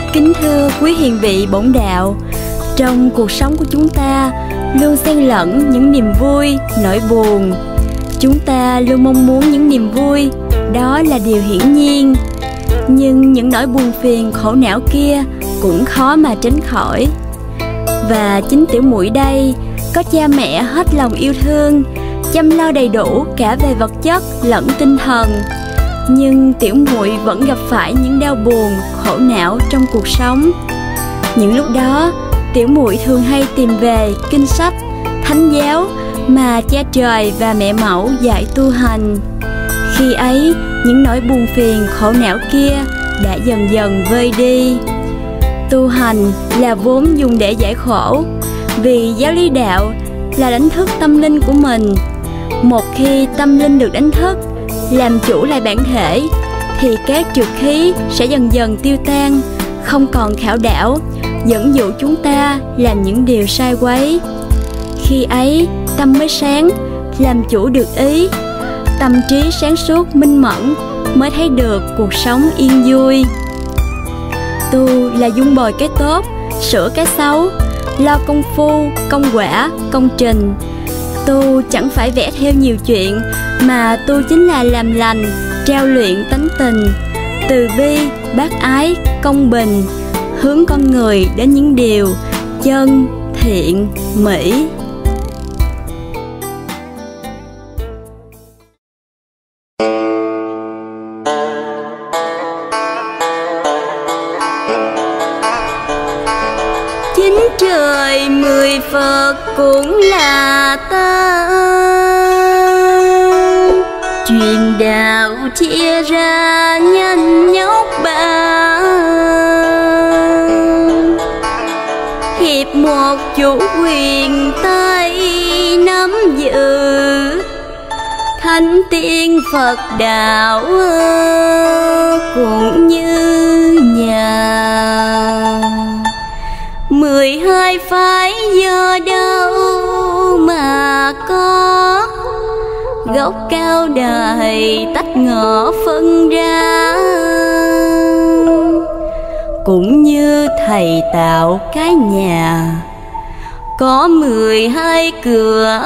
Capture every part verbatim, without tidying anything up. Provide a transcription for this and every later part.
Kính thưa quý hiền vị bổn đạo, trong cuộc sống của chúng ta luôn xen lẫn những niềm vui, nỗi buồn. Chúng ta luôn mong muốn những niềm vui, đó là điều hiển nhiên. Nhưng những nỗi buồn phiền, khổ não kia cũng khó mà tránh khỏi. Và chính tiểu muội đây có cha mẹ hết lòng yêu thương, chăm lo đầy đủ cả về vật chất lẫn tinh thần. Nhưng tiểu muội vẫn gặp phải những đau buồn, khổ não trong cuộc sống. Những lúc đó, tiểu muội thường hay tìm về kinh sách, thánh giáo mà cha trời và mẹ mẫu dạy tu hành. Khi ấy, những nỗi buồn phiền, khổ não kia đã dần dần vơi đi. Tu hành là vốn dùng để giải khổ, vì giáo lý đạo là đánh thức tâm linh của mình. Một khi tâm linh được đánh thức, làm chủ lại bản thể, thì các trược khí sẽ dần dần tiêu tan, không còn khảo đảo, dẫn dụ chúng ta làm những điều sai quấy. Khi ấy, tâm mới sáng, làm chủ được ý, tâm trí sáng suốt minh mẫn, mới thấy được cuộc sống yên vui. Tu là dung bồi cái tốt, sửa cái xấu, lo công phu, công quả, công trình. Tu chẳng phải vẽ theo nhiều chuyện, mà tu chính là làm lành, trao luyện tánh tình, từ bi, bác ái, công bình, hướng con người đến những điều chân, thiện, mỹ. Chín trời mười Phật cũng là ta, truyền đạo chia ra nhanh nhóc ba, hiệp một chủ quyền tay nắm giữ, thánh tiên Phật đạo cũng như nhà. Mười hai phái do đâu mà có, gốc cao đài tách ngõ phân ra, cũng như thầy tạo cái nhà có mười hai cửa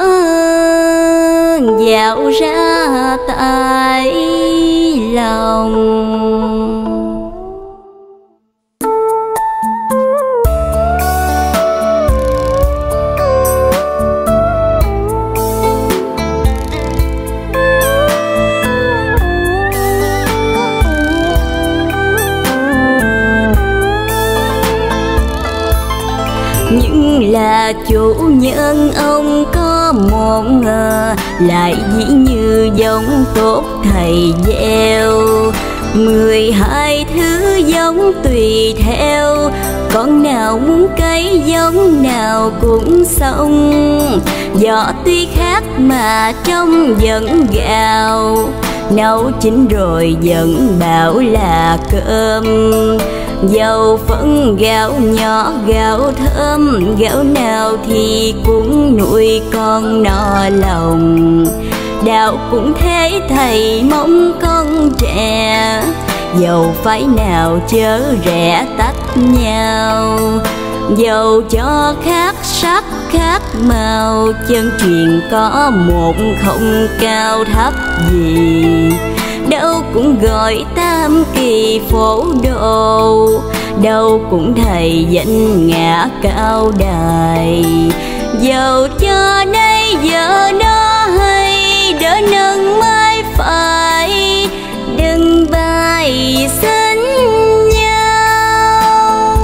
dạo ra tại lòng. Nhưng là chủ nhân ông có một ngờ, lại dĩ như giống tốt thầy gieo. Mười hai thứ giống tùy theo, con nào muốn cấy giống nào cũng xong. Vỏ tuy khác mà trong vẫn gạo, nấu chín rồi vẫn bảo là cơm. Dầu phân gạo nhỏ gạo thơm, gạo nào thì cũng nuôi con no lòng. Đạo cũng thế thầy mong con trẻ, dầu phái nào chớ rẽ tách nhau. Dầu cho khác sắc khác màu, chân truyền có một không cao thấp gì. Đâu cũng gọi tam kỳ phổ độ, đâu cũng thầy danh ngã cao đài. Dầu cho nay giờ nó hay, đỡ nâng mai phải, đừng bài xinh nhau.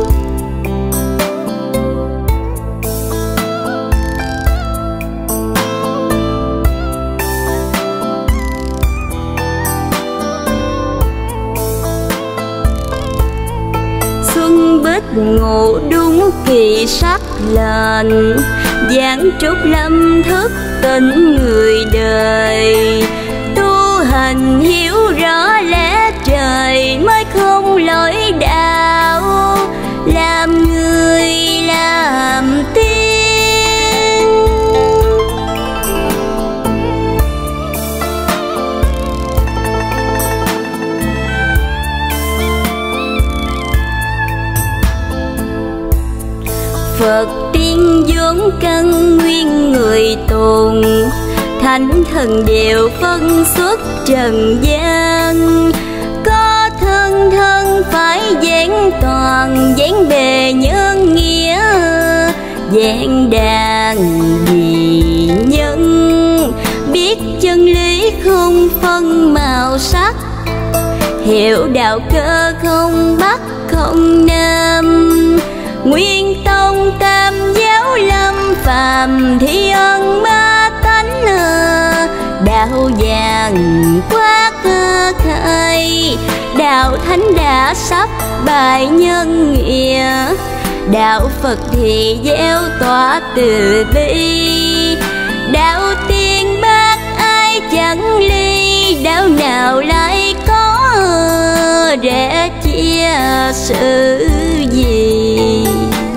Xuân Bích ngủ đúng kỳ sắc lệnh, giáng trúc lâm thức tỉnh người đời. Tu hành hiểu rõ lẽ trời, mới không lỗi đạo, làm người làm tiên. Phật tiên vốn căn nguyên người tồn, thánh thần đều phân xuất trần gian. Có thân thân phải vẹn toàn, vẹn bề nhân nghĩa, vẹn đàn vì nhân. Biết chân lý không phân màu sắc, hiểu đạo cơ không bắc không nam. Nguyên tông tam giáo lâm phàm, thi ân ba tánh đạo vàng quá cơ khai. Đạo thánh đã sắp bài nhân nghĩa, đạo Phật thì gieo tỏa từ bi. Đạo tiên bác ai chẳng ly, đạo nào lại có để chia sự gì.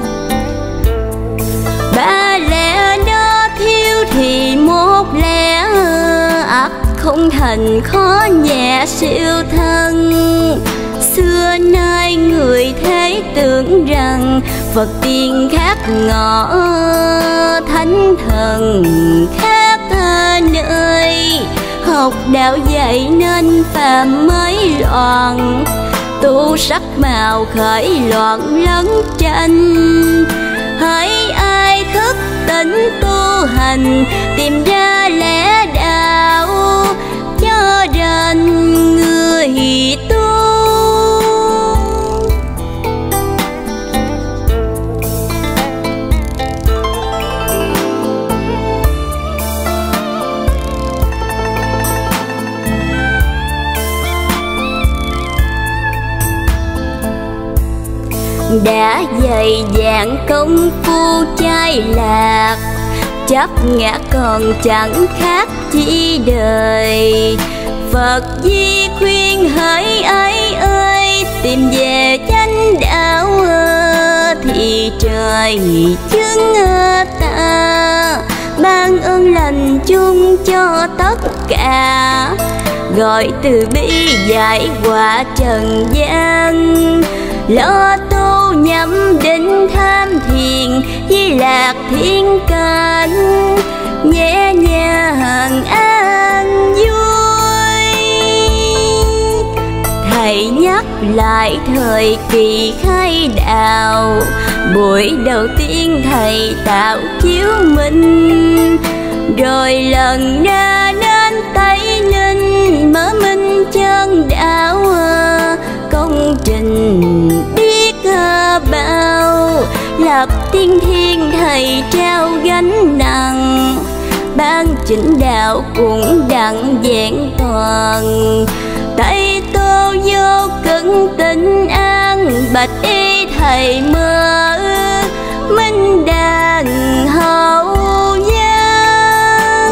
Ba lẽ đó thiếu thì một lẽ, ắt không thành khó nhẹ siêu thân. Xưa nay người thế tưởng rằng Phật tiên khác ngõ, thánh thần khác nơi. Học đạo dạy nên phàm mới loạn, tu sắc màu khởi loạn lẫn tranh. Hỡi ai thức tỉnh tu hành, tìm ra lẽ đạo cho rành người tu. Đã dày dạn công phu chai lạc, chấp ngã còn chẳng khác chi đời. Phật di khuyên hỡi ấy ơi, tìm về chánh đạo thì trời chứng ta. Ban ơn lành chung cho tất cả, gọi từ bi giải quả trần gian. Lo tu nhắm định tham thiền, di lạc thiên cảnh, nhẹ nhàng an vui. Thầy nhắc lại thời kỳ khai đạo, buổi đầu tiên thầy tạo chiếu minh. Rồi lần ra đến Tây Ninh, mở minh chân đạo, công trình biết bao. Lập tiên thiên thầy trao gánh nặng, ban chỉnh đạo cũng đặng vẹn toàn. Tây tô vô cực tịnh an, bạch y thầy mơ minh đàn hậu giang.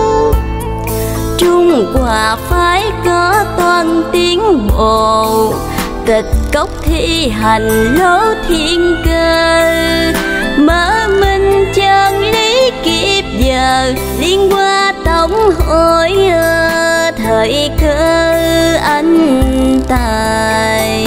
Trung Hoa phái có toan tiến bộ, tịch cốc thi hành lỗ thiên cơ. Mở minh chân lý kịp giờ, liên qua tổng hội thời cơ anh tài.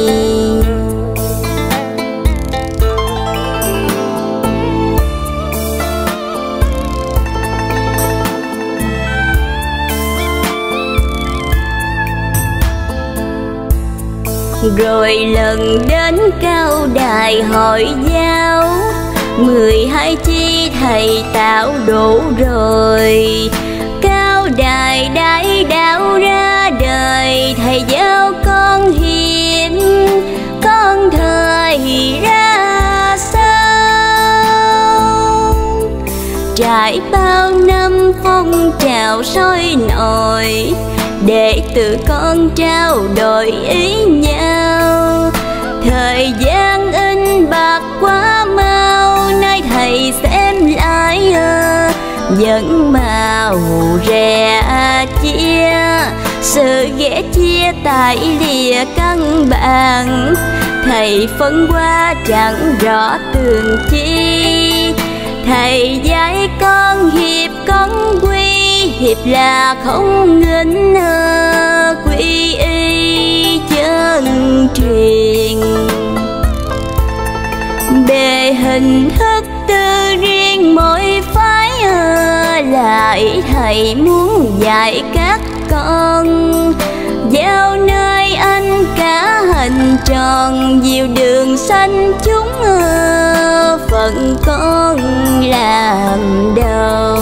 Rồi lần đến cao đài hội giáo, mười hai chi thầy tạo đủ rồi. Cao đài đại đạo ra đời, thầy giáo con hiền con thời ra sao. Trải bao năm phong trào sôi nổi, để tự con trao đổi ý nhau. Thời gian in bạc quá mau, nay thầy xem lại vẫn màu rẻ chia. Sự ghẻ chia tại lìa căn bản, thầy phân qua chẳng rõ tường chi. Thầy dạy con hiệp con quy, hiệp là không nghênh quy y chân truyền. Bề hình thức tư riêng mỗi phái, lại thầy muốn dạy các con gieo nơi anh cả hành tròn diệu đường xanh chúng, phận con làm đầu.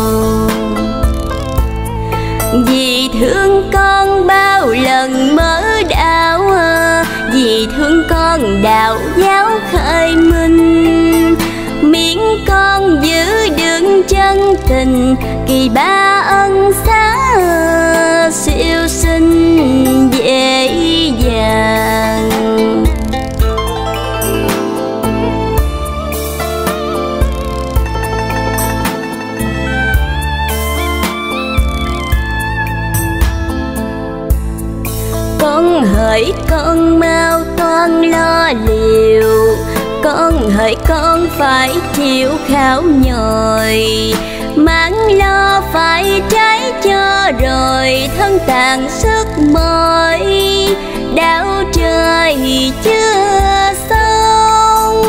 Vì thương con bao lần mở đạo, vì thương con đạo giáo khởi minh, miễn con giữ đựng chân tình kỳ ba ân xá siêu sinh dễ dàng. Con hỡi con mau toan lo liều, con hỡi con phải chịu khảo nhồi, mang lo phải trái cho rồi thân tàn sức mỏi, đạo trời chưa xong.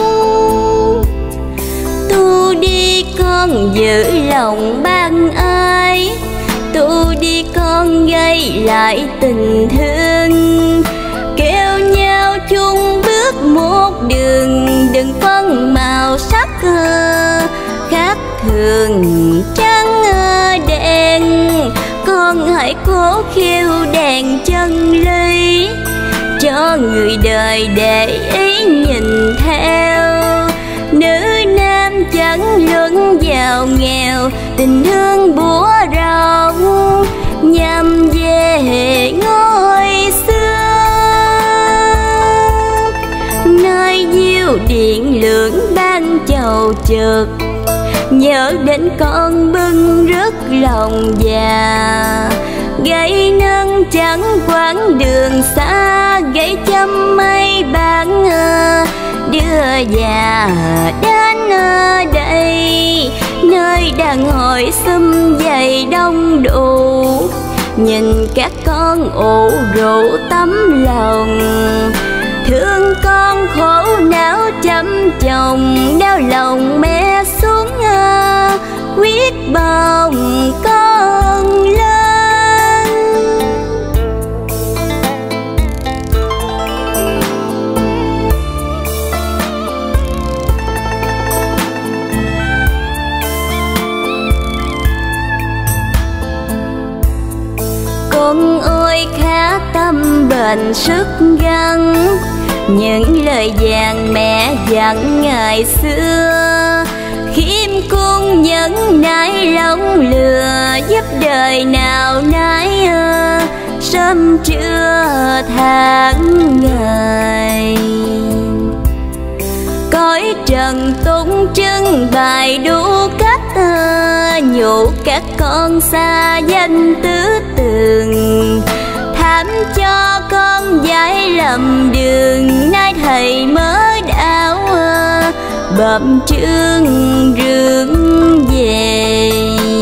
Tu đi con giữ lòng ban ai, tu đi con gây lại tình thương, kêu nhau chung bước một đường, đừng phân màu sắc khác thường trắng đen. Con hãy cố khiêu đèn chân lý cho người đời để ý nhìn theo. Nữ nam chẳng luận giàu nghèo, tình thương bủa rộng nhằm về ngôi xưa, nơi diêu điện lượng ban chầu trực. Nhớ đến con bưng rước lòng già, gây nâng chẳng quãng đường xa, gây châm mây bán đưa già đến đây, nơi đàn hội xum dày đông đủ. Nhìn các con ủ rượu tấm lòng, thương con khổ não chăm chồng, đau lòng mẹ xuống quyết bồng con lên. Con ơi khá tâm bền sức gắn, những lời vàng mẹ dặn ngày xưa, khiêm cung nhẫn nại lòng lừa, giúp đời nào nấy sớm trưa tháng ngày. Cõi trần tung trưng bày đủ cách, nhủ các con xa danh tứ tường, thảm cho con giải lầm đường, nay thầy mới đạo bẩm trương rước về.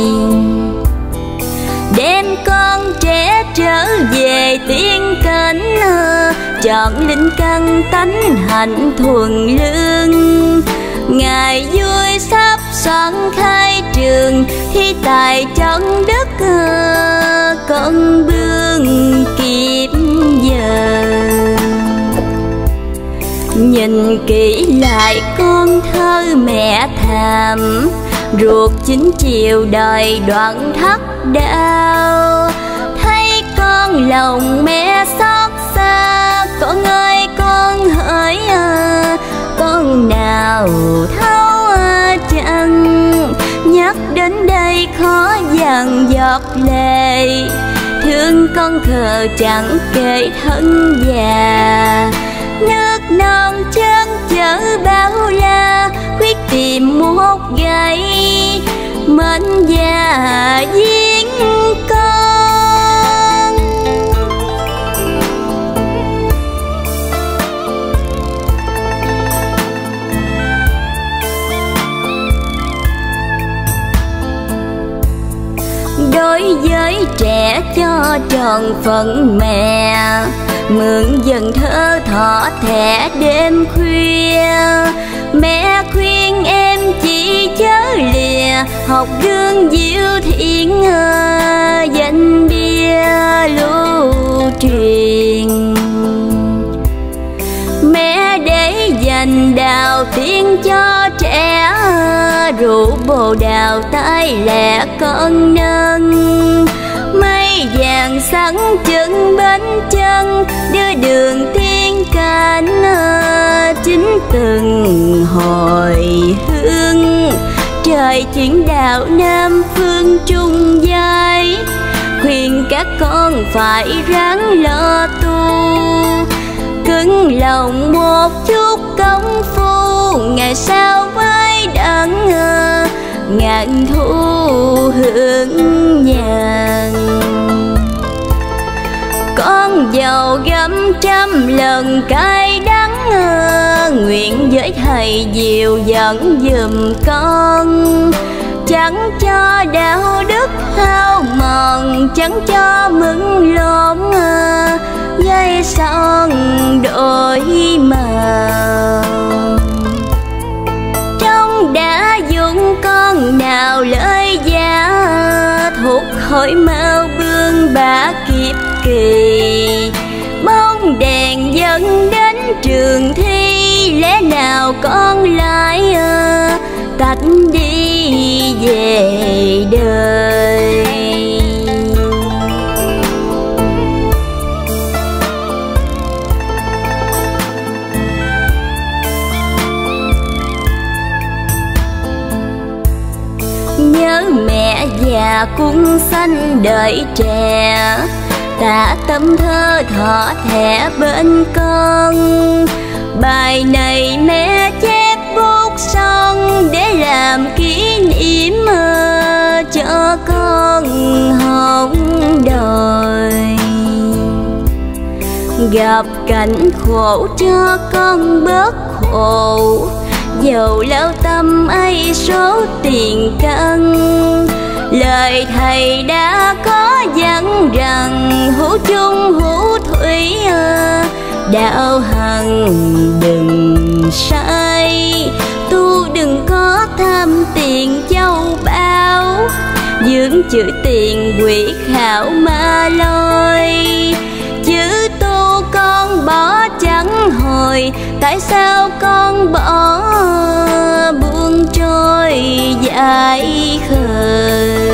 Đem con trẻ trở về tiên cảnh, chọn linh căn tánh hạnh thuần lương. Ngày vui sắp soạn khai trường, thi tài chân đức con bươn kịp giờ. Nhìn kỹ lại con thơ mẹ thầm, ruột chín chiều đời đoạn thắt đau. Thấy con lòng mẹ xót xa, con ơi con hỡi con nào thấu chăng. Nhắc đến đây khó dằn giọt lệ, thương con khờ chẳng kể thân già. Nước non chân chở bao la, quyết tìm một gậy mến già giếng con. Đối với trẻ cho tròn phận mẹ, mượn dần thơ thọ thẻ đêm khuya. Mẹ khuyên em chỉ chớ lìa học gương diệu thiện, danh bia lưu truyền. Mẹ để dành đào tiên cho trẻ, rượu bồ đào tay lẹ con nâng. Mây vàng sắn chân bến chân, đưa đường tiên cảnh chính từng hồi hương. Trời chuyển đạo Nam phương trung giai, khuyên các con phải ráng lo tu. Cứng lòng một chút công phu, ngày sau mới đặng ngàn thu hưởng nhàn. Con dầu gấm trăm lần cay đắng, nguyện với thầy dìu dẫn giùm con. Chẳng cho đạo đức hao mòn, chẳng cho mừng lộn dây son đổi màu. Trong đã dụng con nào lời giá, thuộc khỏi mau bương bả kịp kỳ. Bóng đèn dẫn đến trường thi, lẽ nào con lại tách đi về đời. Nhớ mẹ già cung xanh đợi trẻ, tạ tâm thơ thọ thẻ bên con. Bài này mẹ chép bút son, để làm kỷ niệm cho con hồng đời. Gặp cảnh khổ cho con bớt khổ, dầu lao tâm ấy số tiền căn. Lời thầy đã có dặn rằng, hữu chung hữu thủy đạo hằng đừng sai. Tu đừng có tham tiền châu báu, dưỡng chữ tiền quỷ khảo ma lôi. Chữ tu con bỏ chẳng hồi, tại sao con bỏ buông trôi dại khờ.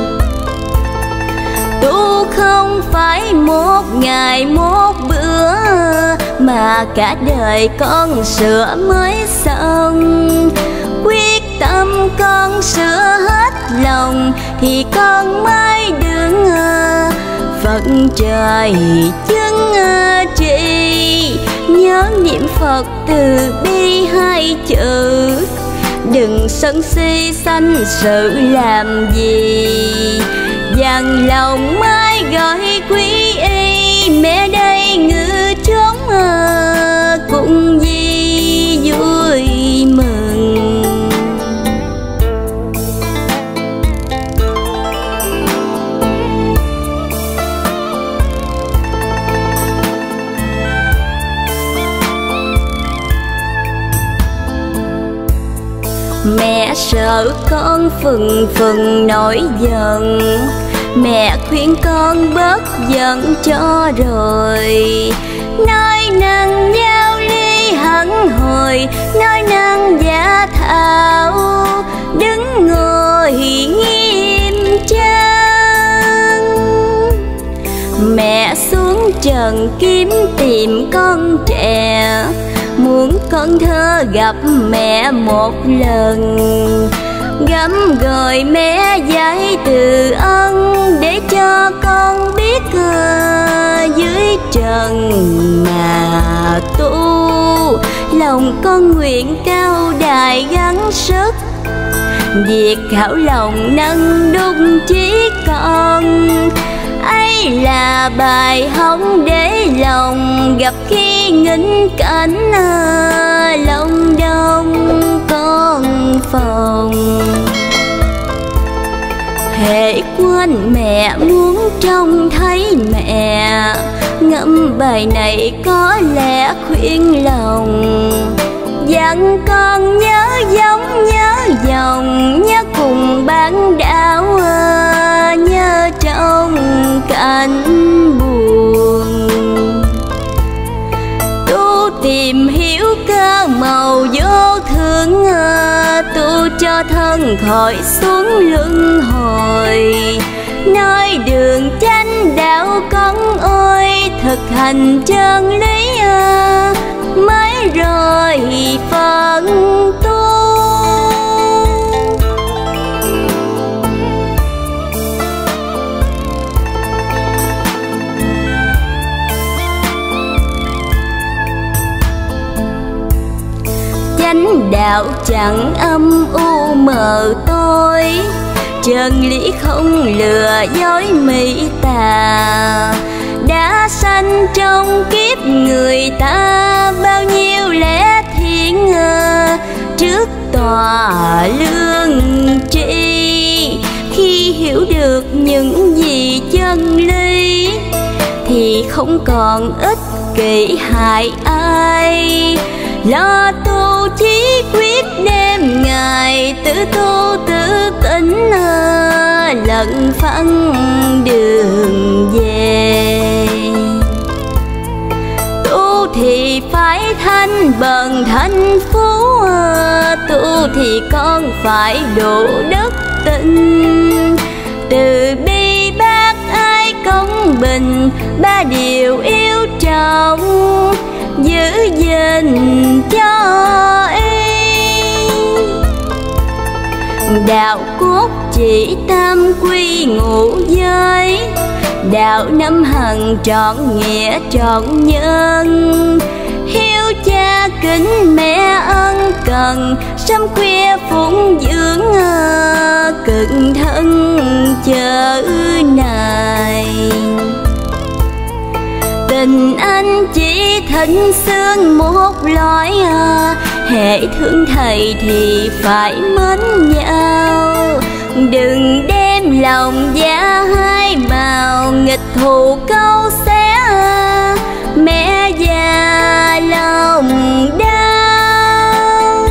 Tu không phải một ngày một bữa, mà cả đời con sửa mới xong. Quyết tâm con sửa hết lòng, thì con mới đứng Phật trời chứng trị. Nhớ niệm Phật từ bi hai chữ, đừng sân si sanh sự làm gì. Dằn lòng mới gọi quý y, mẹ đây ngự chốn cùng di vui mừng. Mẹ sợ con phừng phừng nổi giận, mẹ khuyên con bớt giận cho rồi. Nói năng giao ly hẳn hồi, nói năng giả thảo, đứng ngồi nghiêm trang. Mẹ xuống trần kiếm tìm con trẻ, muốn con thơ gặp mẹ một lần. Gắm gọi mẹ dạy từ ân, để cho con biết dưới trần mà tu. Lòng con nguyện cao đài gắng sức, việc hảo lòng nâng đúc chí con. Ấy là bài học để lòng, gặp khi nghịch cảnh lòng đông con phòng. Hễ quên mẹ muốn trông thấy mẹ, ngẫm bài này có lẽ khuyên lòng. dặn con nhớ giống nhớ dòng, nhớ cùng bạn đạo, nhớ trong cảnh buồn. Tu tìm hiểu cơ màu vô thường, tu cho thân khỏi xuống luân hồi. Nói đường chánh đạo con ơi, thực hành chân lý mới rồi phân tu. Chánh đạo chẳng âm u mờ tối, chân lý không lừa dối mỹ tà. Đã sanh trong kiếp người ta bao nhiêu lẽ thiện trước tòa lương tri. Khi hiểu được những gì chân lý thì không còn ích kỷ hại ai. Lo tu chí quyết đêm ngày, tự tu tự tỉnh lận phân đường về. Tu thì phải thanh bần thanh phú, tu thì con phải độ đức tin. Từ bi bác ái công bình, ba điều yêu trọng giữ gìn cho ý. Đạo cốt chỉ tam quy ngũ giới, đạo năm hằng trọn nghĩa trọn nhân. Hiếu cha kính mẹ ân cần, sớm khuya phụng dưỡng cực thân chớ này. Tình anh chỉ thịnh xương một loại, hệ thương thầy thì phải mến nhau. Đừng đem lòng giá hai màu, nghịch thù câu xé mẹ già lòng đau.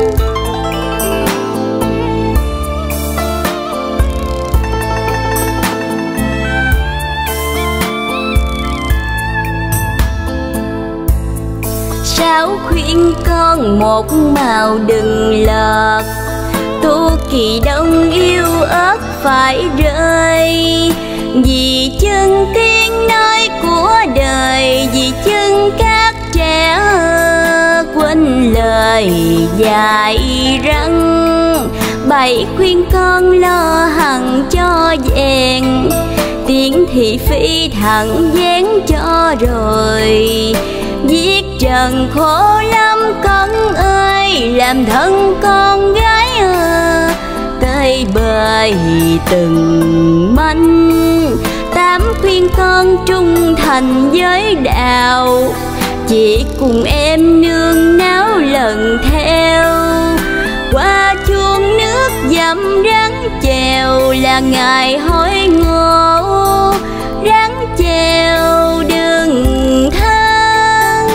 Sao khuyên con một màu đừng lọt, tu kỳ đông yêu ớt phải rơi. Vì chân tiếng nói của đời, vì chân các trẻ quên lời dạy răng. Bày khuyên con lo hằng cho vẹn, tiếng thị phi thẳng dán cho rồi. Giết trần khổ lắm con ơi, làm thân con gái tới bời từng manh. Tám khuyên con trung thành với đạo, chỉ cùng em nương náo lần theo. Qua chuông nước dầm rắn chèo là ngày hối ngộ, rắn chèo đừng than.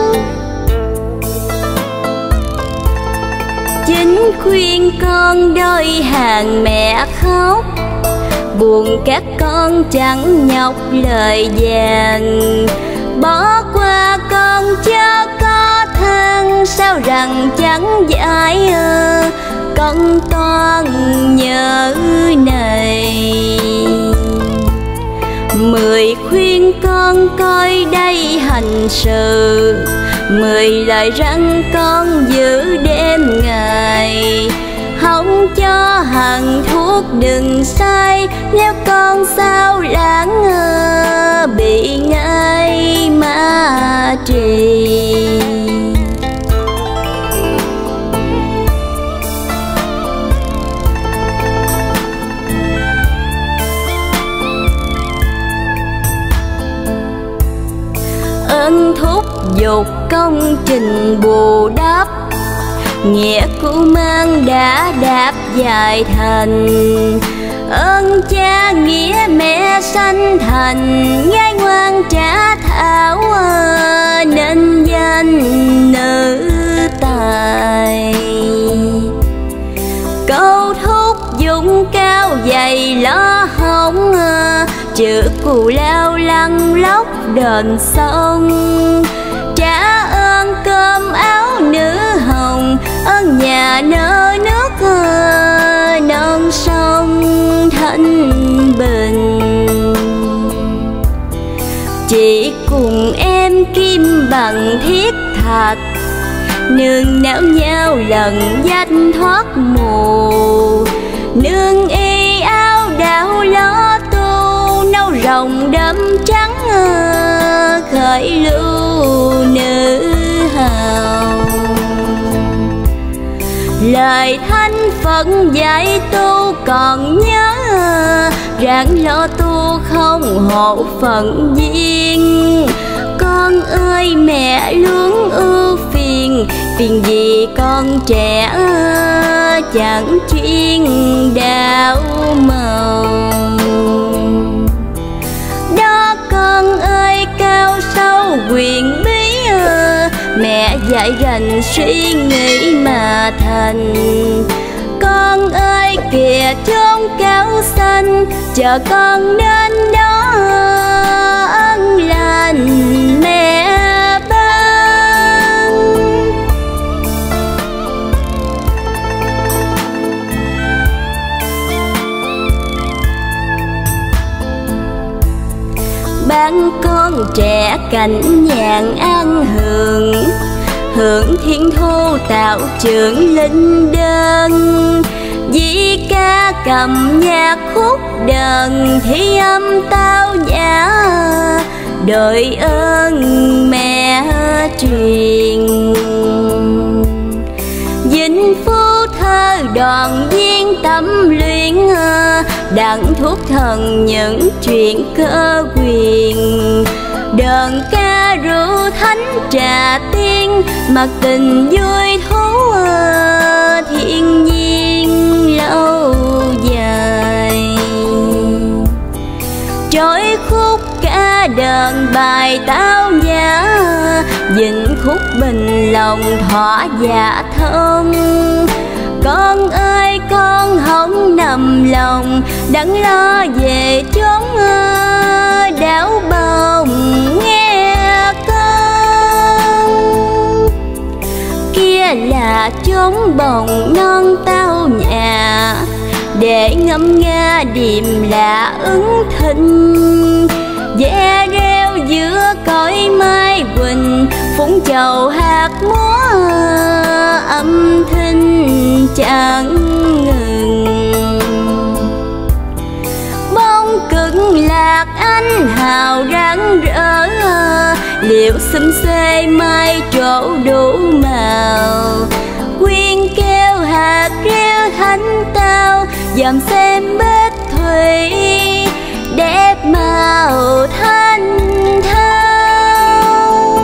Chính khuyên con đôi hàng mẹ khóc, buồn các con chẳng nhọc lời vàng. Bỏ qua con chớ có than, sao rằng chẳng giải con toan nhớ này. Mười khuyên con coi đây hành sự, mười lời răn con giữ đêm ngày. Không cho hằng thuốc đừng sai, nếu con sao lãng bị ngay ma trì. Ơn thúc giục công trình bù đắp, nghĩa cũ mang đã đạp dài thành. Ơn cha nghĩa mẹ sanh thành, gái ngoan trả thảo nên danh nữ tài. dài. Câu thúc dũng cao dày lá hồng, chữ cù lao lăn lóc đền sông. Trả ơn cơm áo nữ hồng, ơn nhà nơ nước non sông thanh bình. Chị cùng em kim bằng thiết thạch, nương náo nhau lần danh thoát mù. Nương y áo đảo lo tu, nâu rồng đậm trắng khởi lưu nữ hào. Lời thánh Phật dạy tu còn nhớ, ráng lo tu không hộ phận duyên. Con ơi mẹ luôn ưu phiền, phiền gì con trẻ chẳng chuyên đạo màu. Đó con ơi cao sâu quyền bí, mẹ dạy rành suy nghĩ mà thành. Con ơi kìa chốn cao xanh, chờ con đến đó ân lành mẹ ban. Ban con trẻ cảnh nhàn an hưởng, hưởng thiên thu tạo trưởng linh đơn. Di ca cầm nhạc khúc đờn, thi âm tao nhã đợi ơn mẹ truyền. Vĩnh Phú thơ đoàn viên tâm luyện, đặng thuốc thần những chuyện cơ quyền. Đờn ca rượu thánh trà tiên, mặc tình vui thú thiên nhiên lâu dài. Trôi khúc ca đờn bài tao nhã, vịnh khúc bình lòng thỏa dạ thông. Con ơi con không nằm lòng, đặng lo về chốn đảo bồng nghe con. Kia là chốn bồng non tao nhà, để ngâm nga điềm lạ ứng thinh. Ve reo giữa cõi mai quỳnh, phụng chầu hạt múa âm thanh chẳng ngừng. Bông cứng lạc anh hào rạng rỡ, liệu xum xê mai trổ đủ màu. Quyên kêu hạt reo thánh tao, dòm xem bếp thủy đẹp màu thanh thao.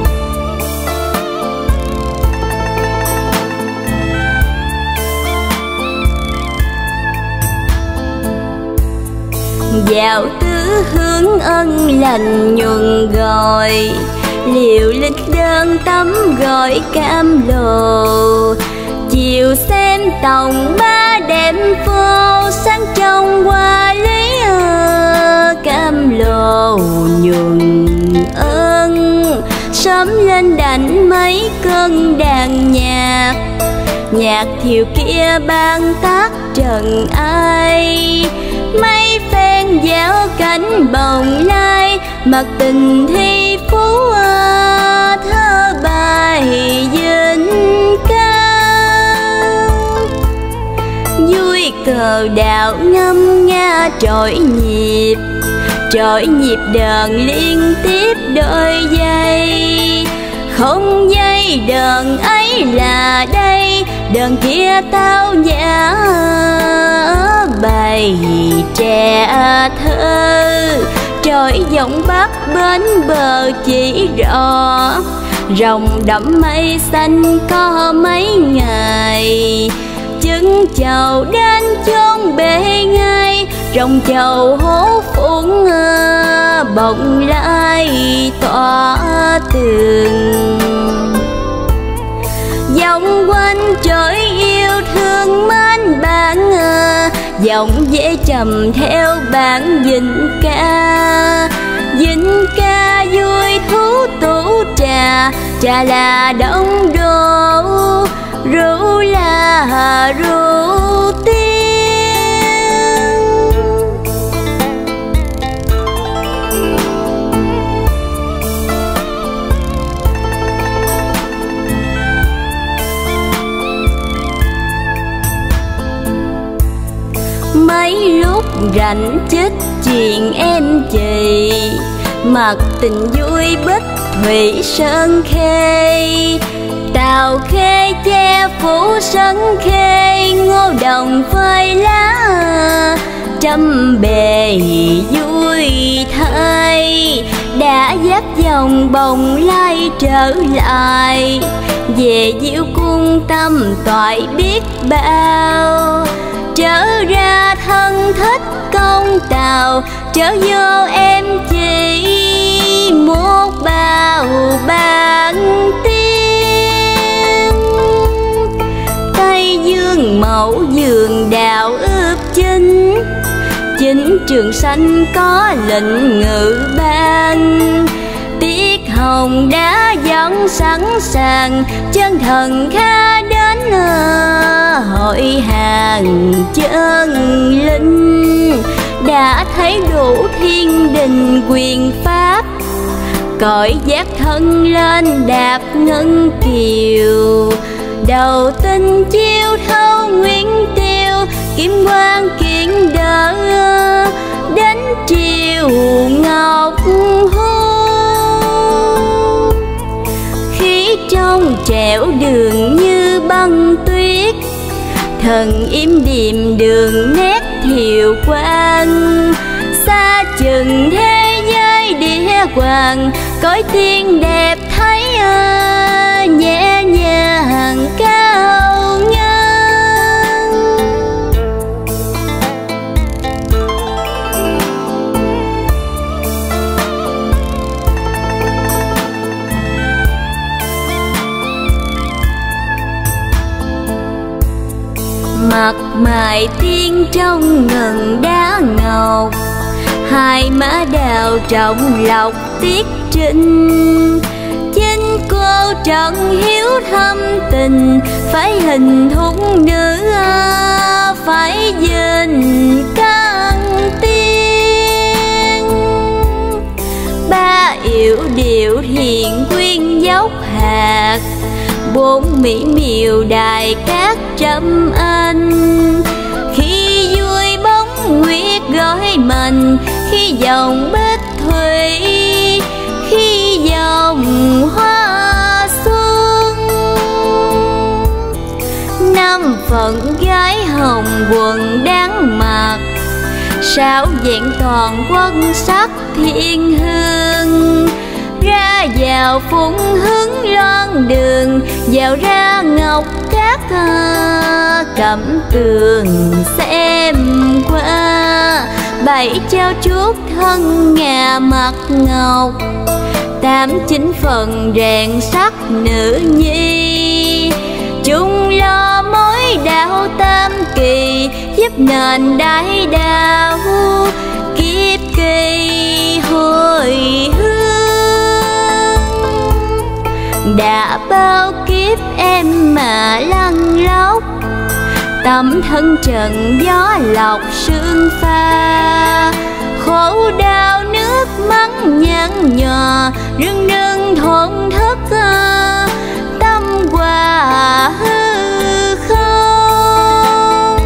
Dạo tứ hướng ân lành nhuần gọi, liều lịch đơn tắm gọi cam lồ. Chiều xem tổng ba đêm vô, sáng trong hoa lý cam lồ nhuần ơn. Sớm lên đảnh mấy cơn đàn nhạc, nhạc thiều kia ban tác trần ai. Mấy phen dạo cánh bồng lai, mặc tình thi phú thơ bài vinh cao. Vui cờ đạo ngâm nga trội nhịp, trội nhịp đờn liên tiếp đôi giây. Không dây đờn ấy là đây, đờn kia tao nhã bài trẻ thơ. Trôi giọng bắc bên bờ chỉ rõ, rồng đậm mây xanh có mấy ngày. Chứng chầu đến chốn bể ngay, rồng chầu hố phụng bỗng lai tỏa tường. vòng quanh trỗi yêu thương mến bạn à, giọng dễ trầm theo bản dinh ca. Dinh ca vui thú tủ trà, trà là đông đô, rượu là rượu tiên. Mấy lúc rảnh chích chuyện em chị, mặt tình vui bích thủy sơn khê. Tàu khê che phủ sân khê, ngô đồng phơi lá trăm bề vui thay. Đã dắt dòng bồng lai trở lại, về diêu cung tâm toại biết bao. Trở ra thân thích công tàu, trở vô em chỉ một bao bạc tiên. Tây dương mẫu vườn đào ướp chinh, chính trường sanh có lệnh ngự ban. Tiết hồng đã dẫn sẵn sàng, chân thần kha đến hội hàng chân linh. Đã thấy đủ thiên đình quyền pháp, cõi giác thân lên đạp ngân kiều. Đầu tinh chiêu thâu nguyên tiêu, kim quang kiện đỡ đến chiều ngọc hôn. Khí trong trẻo đường như băng tuyết, thần im điềm đường nét thiều quang. Xa chừng thế giới địa hoàng, cõi tiên đẹp thấy nhẹ nhàng cao nhân. Mặt mày tiên trong ngần đá ngọc, hai má đào trọng lọc tiết trinh. Chính cô trần hiếu thâm tình, phải hình thục nữ phải dình căn tiên. Ba yểu điệu thiền quyên dốc hạt, bốn mỹ miều đài cát trăm anh. Khi vui bóng nguyệt gói mình, khi dòng bích thủy, khi dòng hoa xuân. Năm phận gái hồng quần đáng mặc, sao vẹn toàn quân sắc thiên hương. Ra vào phụng hướng loan đường, vào ra ngọc cát cẩm tường xem qua. Bảy trao chuốt thân ngà mặt ngọc, tám chín phần rèn sắc nữ nhi. Chung lo mối đạo tam kỳ, giúp nền đại đạo kiếp kỳ hồi hương. Đã bao kiếp em mà lăn lóc, tấm thân trần gió lọc sương pha. Khổ đau nước mắt nhăn nhòa, rưng rưng thổn thức tâm hòa hư không.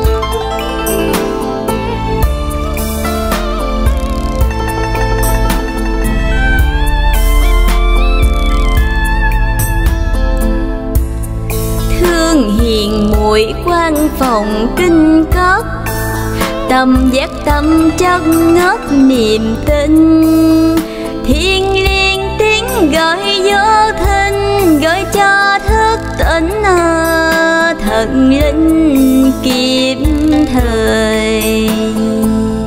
Thương hiền muội quan phòng kinh cất, tâm giác tâm chân ngất niềm tin. Thiên liên tiếng gọi vô thinh, gọi cho thức tỉnh thần linh kịp thời.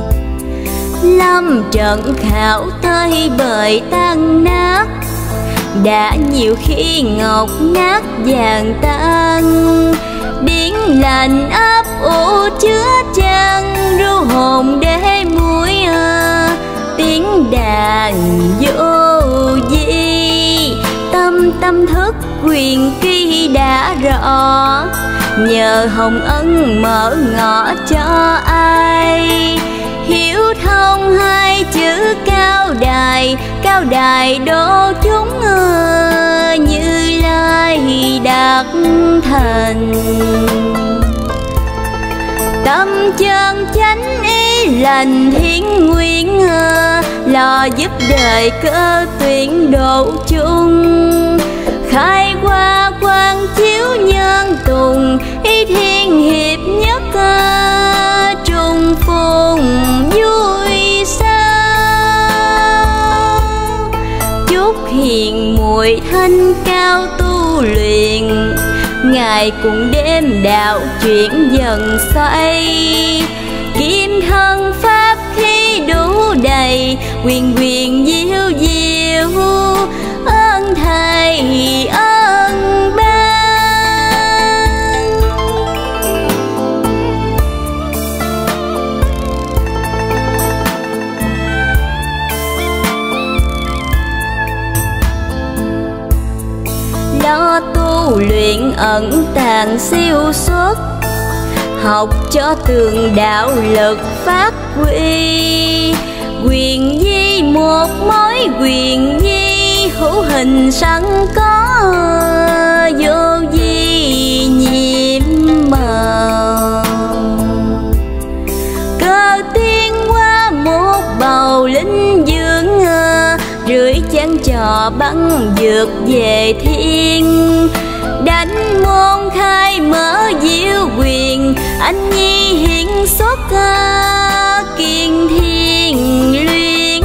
Lâm trận khảo tơi bời tan nát, đã nhiều khi ngọc nát vàng tan. Điển lành ấp ủ chứa chan, ru hồn để muối à, tiếng đàn vô vi. Tâm tâm thức quyền kỳ đã rõ, nhờ hồng ân mở ngõ cho ai. Hiểu thông hai chữ cao đài, cao đài đô chúng Như Lai đạt thành. Tâm chân chánh ý lành hiến nguyện, lo giúp đời cơ tuyển độ chung. Khai qua quang chiếu nhân tùng, ý thiên hiệp nhất trung phùng vui sao. Chúc hiền muội thanh cao tu luyện, ngày cùng đêm đạo chuyển dần xoay. Kim thân pháp khí đủ đầy, quyền quyền diệu diệu ơn thầy ơn ban. Lo tu luyện ẩn tàng siêu xuất, học cho tường đạo lực phát huy. Quyền di một mối quyền di, hữu hình sẵn có vô vi nhiệm màu. Cơ tiên qua một bầu linh dương, rưỡi chén trò băng vượt về thiên. Đánh môn khai mở diệu quyền, anh nhi hiện xuất kiên thiên luyện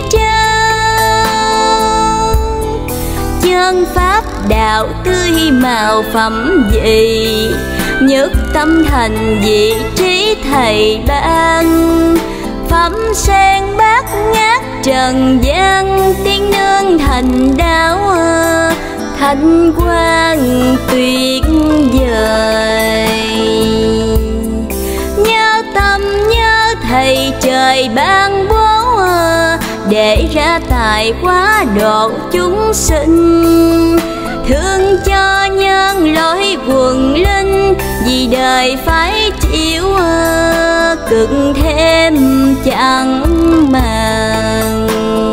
chân. Chân pháp đạo tươi màu phẩm vị, nhất tâm thành vị trí thầy ban. Phẩm sen bát ngát trần gian, tiên nương thành đạo thanh quang tuyệt vời. Nhớ tâm nhớ thầy trời ban bố, để ra tài quá độ chúng sinh. Thương cho nhân lối quần linh, vì đời phải chịu cực thêm chẳng màng.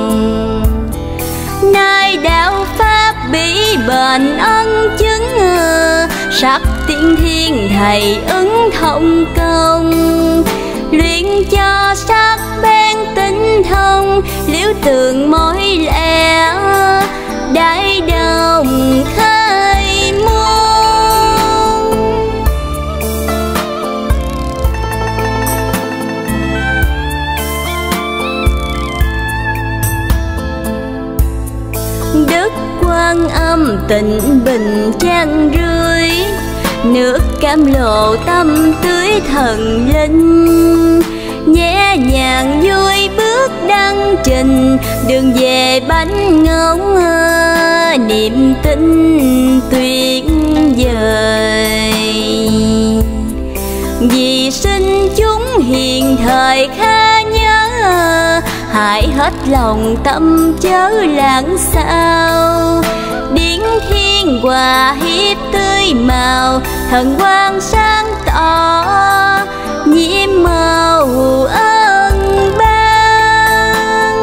Nay đạo pháp bị bệnh ân chứng, sắc tiên thiên thầy ứng thông công. Luyện cho sắc bén tinh thông, liễu tường mối lẽ đại đồng khai môn. Đức Quan Âm tịnh bình trang rưới, nước cam lộ tâm tưới thần linh. Nhẹ nhàng vui bước đăng trình, đường về bánh ngông niềm tin tuyệt vời. Vì sinh chúng hiền thời kha nhớ, hại hết lòng tâm chớ lãng sao. Điển thiên hòa hiệp tươi màu, thần quang sáng tỏ nhiễm màu ơn ban.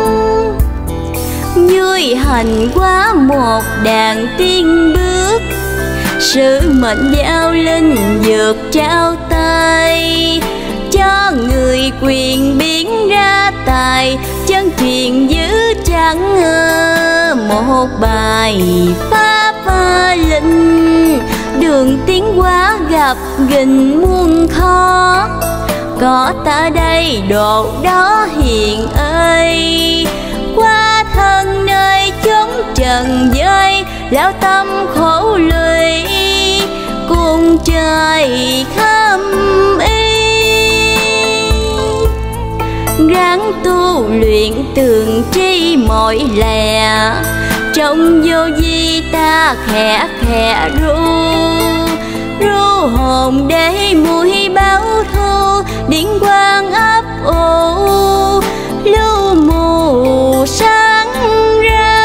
Vui hành quá một đàn tiên bước, sứ mệnh giao linh vượt trao tay. Cho người quyền biến ra tài, chân truyền giữ chẳng một bài pháp linh. Đường tiến hóa gặp gình muôn khó, có ta đây độ đó hiền ơi. Qua thân nơi chốn trần giới, lão tâm khổ lụy cùng trời khâm y. ráng tu luyện tường tri mọi lẽ, trong vô vi ta khẽ khẽ ru ru hồn để mũi báo thu điện quang ấp ủ lưu mù sáng ra.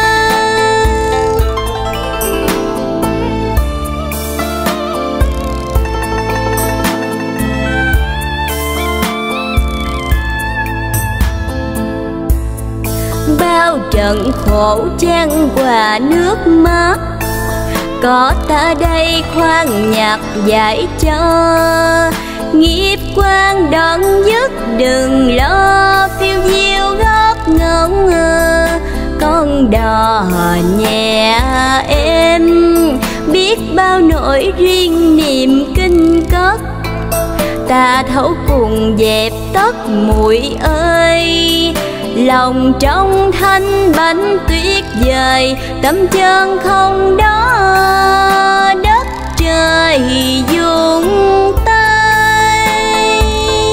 Bao trận khổ chan hòa nước mắt, có ta đây khoan nhạc giải cho nghiệp quan đoạn dứt, đừng lo phiêu diêu gót ngông con đò nhẹ em biết bao nỗi riêng niềm kinh cất. Ta thấu cùng dẹp tất muội ơi, lòng trong thanh bánh tuyết vời, tâm chân không đó đất trời vuông tay.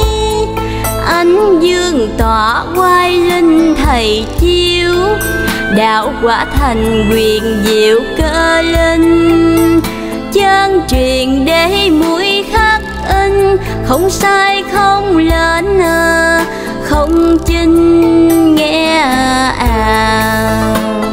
Ánh dương tỏa oai linh thầy chiếu, đạo quả thành quyền diệu cơ linh. Chân truyền để mũi khắc in, không sai không lên không chinh nghe à.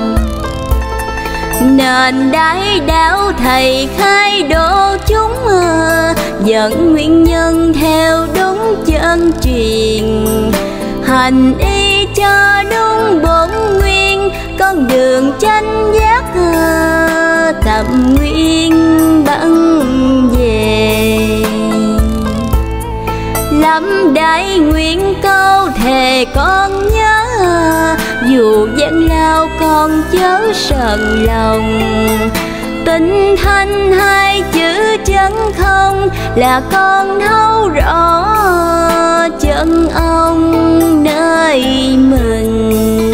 Nền đại đạo thầy khai độ chúng, dẫn nguyên nhân theo đúng chân truyền. Hành y cho đúng bổn nguyên, con đường chánh giác tầm nguyên băng về. Lâm đại nguyện câu thề con nhớ, dù gian lao con chớ sờn lòng. Tinh thanh hai chữ chân không, là con thấu rõ chân ông nơi mình.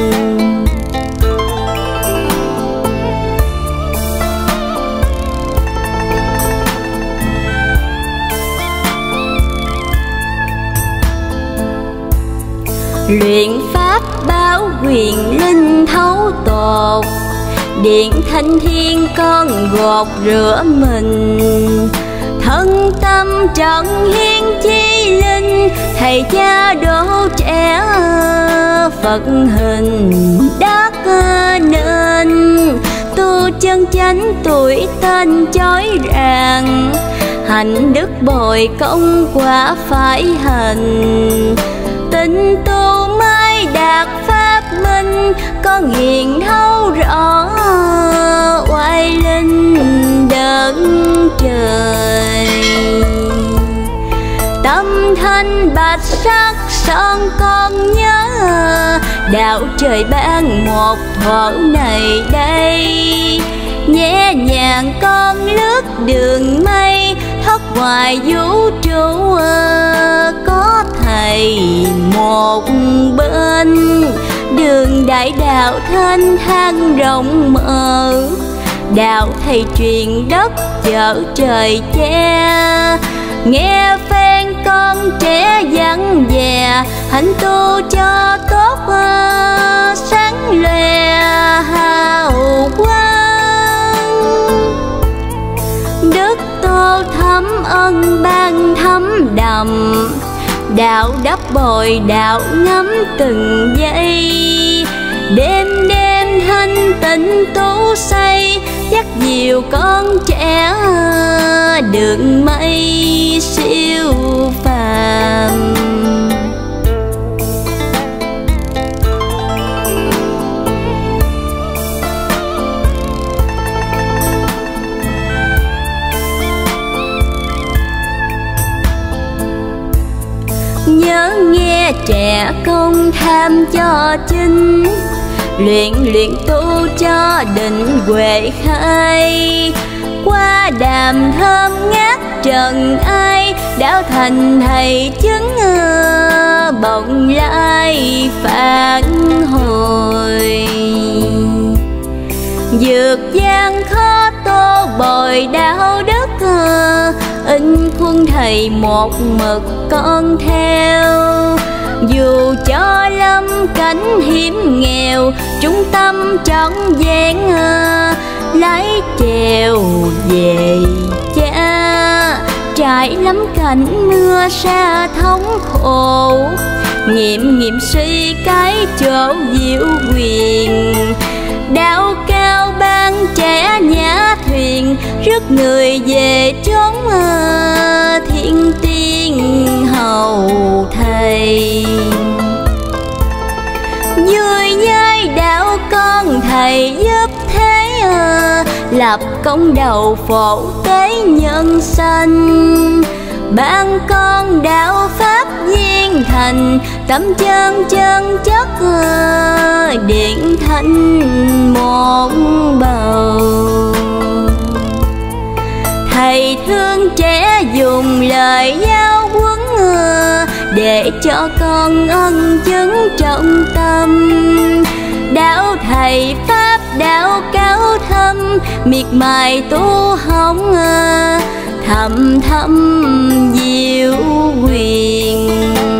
Luyện pháp báo quyền linh thấu tột, điện thanh thiên con gột rửa mình. Thân tâm trọn hiến chi linh, thầy cha đỗ trẻ Phật hình đắc nên. Tu chân chánh tuổi tên chói ràng, hành đức bồi công quả phải hành. Tình tu mới đạt pháp minh, con hiền thấu rõ oai linh đấng trời. Tâm thanh bạch sắc son con nhớ, đạo trời ban một thuở này đây. Nhẹ nhàng con lướt đường mây, thoát ngoài vũ trụ có thầy một bên. Đường đại đạo thênh thang rộng mở, đạo thầy truyền đất chở trời che. Nghe phen con trẻ dặn dè, hạnh tu cho tốt sáng lòe hào quang. Đức Tô thấm ân ban thấm đậm, đạo đắp bồi đạo ngắm từng giây. Đêm đêm thanh tịnh tú say, dắt dìu con trẻ đường mây siêu phàm. Nhớ nghe trẻ công tham cho chinh, luyện luyện tu cho định huệ khai. Qua đàm thơm ngát trần ai, đạo thành thầy chứng bỗng lai phản hồi. Dược gian khó tô bồi đạo đức, in khuôn thầy một mực con theo. Dù cho lâm cảnh hiểm nghèo, trung tâm trọn vẹn lái chèo về cha. Trải lắm cảnh mưa sa thống khổ, nghiệm nghiệm suy cái chỗ diệu quyền. Đạo cao ban trẻ nhã thuyền, rước người về chốn thiên tiên hầu thầy. Vui nhai đạo con thầy giúp thế, lập công đầu phổ tế nhân sanh. Ban con đạo pháp viên thành, tâm chân chân chất điện thanh một bầu. Thầy thương trẻ dùng lời giáo huấn, để cho con ân chứng trọng tâm. Đạo thầy pháp đạo cao thâm, miệt mài tu hồng thầm thầm diệu quyền.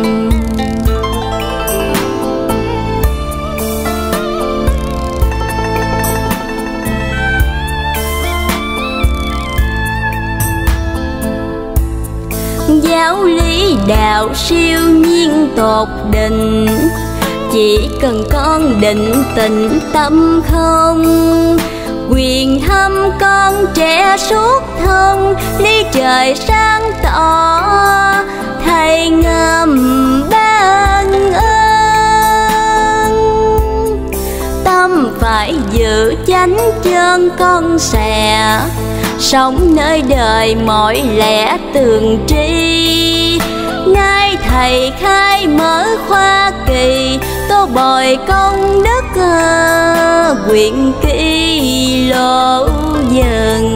Giáo lý đạo siêu nhiên tột định, chỉ cần con định tĩnh tâm không. Quyền thăm con trẻ suốt thông, lý trời sáng tỏ thầy ngầm ban ơn. Tâm phải giữ chánh chân con xè, sống nơi đời mọi lẽ tường tri. Nay thầy khai mở khoa kỳ, tô bồi công đức quyện ký lộ dần.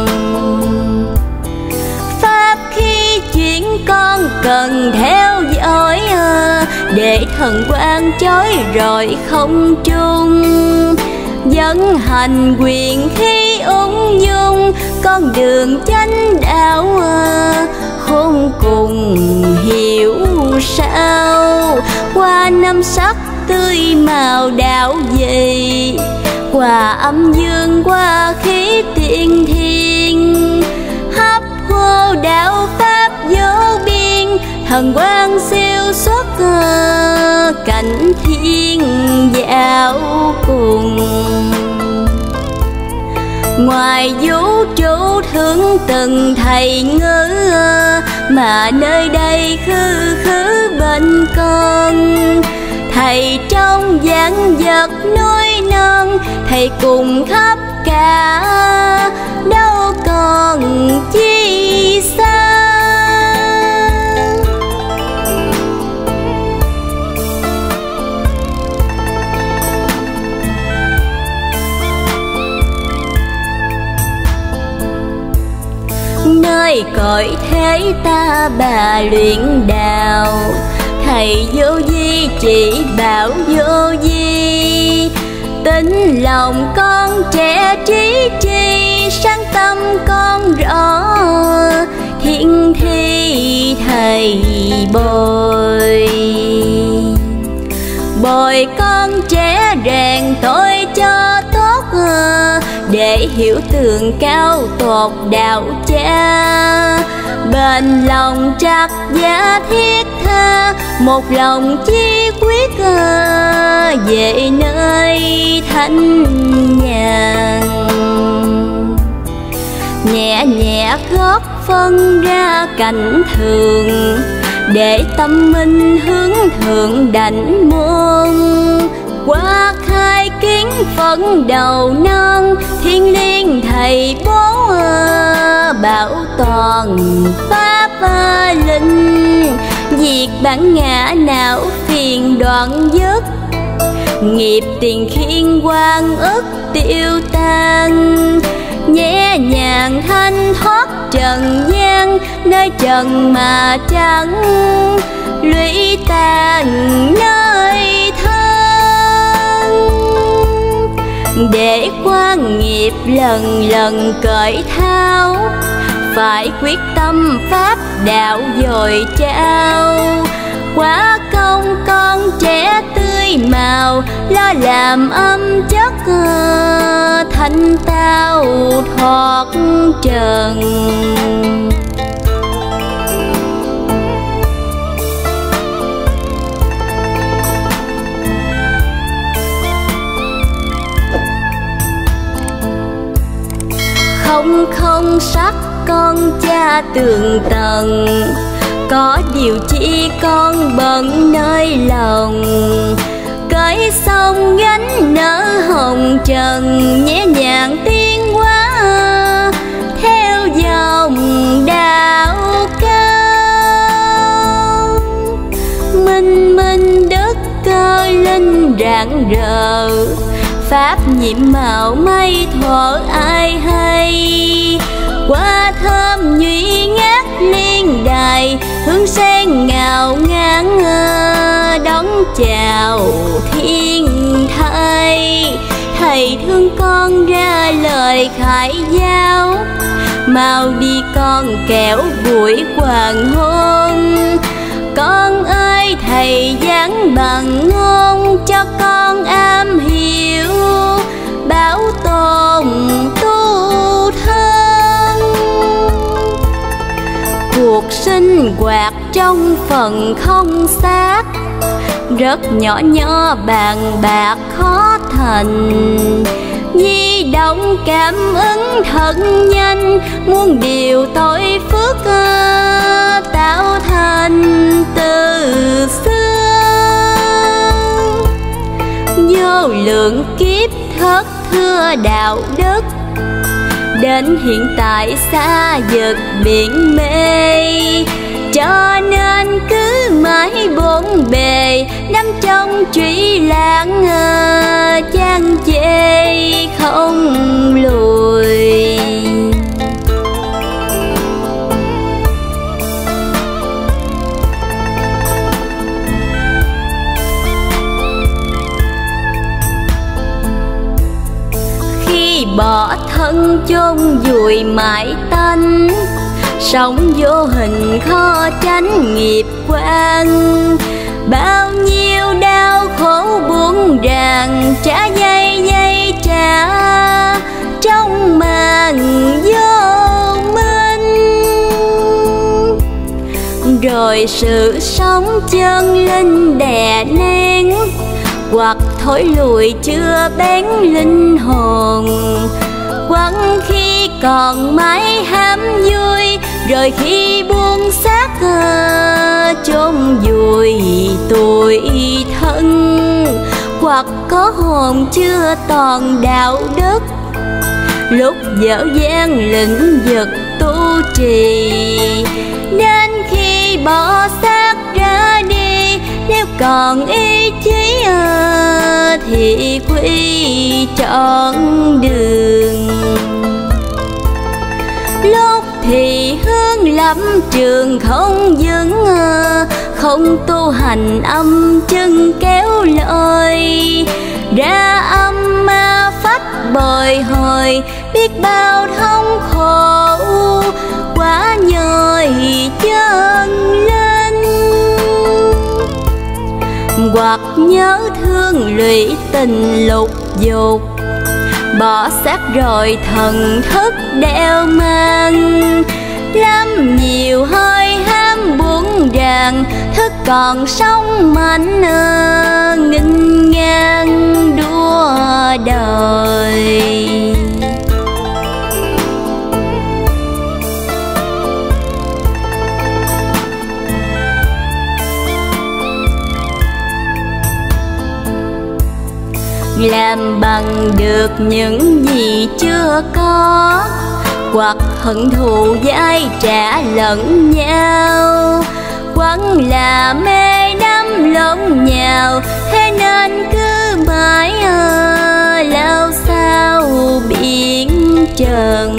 Pháp khi chuyển con cần theo dõi, để thần quang chói rọi không trung. Dẫn hành quyền khi ung dung, con đường chánh đạo khôn cùng hiểu sao. Qua năm sắc tươi màu đạo gì, qua âm dương qua khí tiên thiên. Hấp hô đạo pháp vô biên, thần quang siêu xuất cảnh thiên dạo cùng. Ngoài vũ trụ thương từng thầy ngữ, mà nơi đây khư khứ bên con. Thầy trong vạn vật núi non, thầy cùng khắp cả đâu còn chi xa. Nơi cõi thế ta bà luyện đạo, thầy vô vi chỉ bảo vô vi. Tính lòng con trẻ trí tri, sáng tâm con rõ thiên thi thầy bồi. Bồi con trẻ rèn tôi cho tốt, để hiểu tường cao tột đạo cha. Bền lòng trắc giá thiết tha, một lòng chí quyết về nơi thanh nhàn. Nhẹ nhẹ gót phân ra cảnh thường, để tâm minh hướng thượng đảnh môn. Qua khai kiến phận đầu non, thiên liêng thầy bố bảo toàn pháp linh. Diệt bản ngã não phiền đoạn dứt, nghiệp tiền khiên quan ức tiêu tan. Nhẹ nhàng thanh thoát trần gian, nơi trần mà trắng lũy tàn nơi thân. Để qua nghiệp lần lần cởi thao, phải quyết tâm pháp đạo dồi trao. quá công con trẻ tươi màu, lo làm âm chất thanh tao thoát trần. Không không sắc con cha tường tận, có điều chi con bận nơi lòng. Cởi xong gánh nở hồng trần, nhẹ nhàng tiến hóa theo dòng đạo cao. Minh minh đất cơ linh rạng rỡ, pháp nhiệm màu mây thuở ai hay. Hoa thơm nhụy ngát liên đài, hương sen ngào ngang đón chào thiên thai. Thầy thương con ra lời khải giáo, mau đi con kẻo buổi hoàng hôn. Con ơi thầy giảng bằng ngôn, cho con am hiểu bảo tồn tu thân. Cuộc sinh hoạt trong phần không xác, rất nhỏ nhỏ bàn bạc khó thành. Di động cảm ứng thật nhanh, muôn điều tội phước tạo thành từ xưa. Vô lượng kiếp thất thưa đạo đức, đến hiện tại xa vời biển mê. Cho nên cứ mãi bốn bề, đắm trong truy lãng chan chê không lùi. Khi bỏ thân chôn vùi mãi tanh, sống vô hình khó tránh nghiệp quan. Bao nhiêu đau khổ buồn ràng, trả dây dây trả trong màn vô minh. Rồi sự sống chân linh đè nén, hoặc thổi lùi chưa bén linh hồn. Quăng khi còn mãi ham vui, rồi khi buông xác chôn vùi tuổi thân. Hoặc có hồn chưa toàn đạo đức, lúc dở dang lĩnh vực tu trì. Đến khi bỏ xác ra đi, nếu còn ý chí thì quy trọn đường. Lúc thì hướng lâm trường không vững, không tu hành âm chân kéo lời. Ra âm ma phách bồi hồi, biết bao thống khổ quá nhời chân lên. Hoặc nhớ thương lụy tình lục dục, bỏ xác rồi thần thức đeo mang. Lắm nhiều hơi ham buồn ràng, thức còn sống mạnh nghinh ngang đua đời. Làm bằng được những gì chưa có, hoặc hận thù dai trả lẫn nhau. Quăng là mê đắm lẫn nhau, thế nên cứ mãi lao sao biển trần.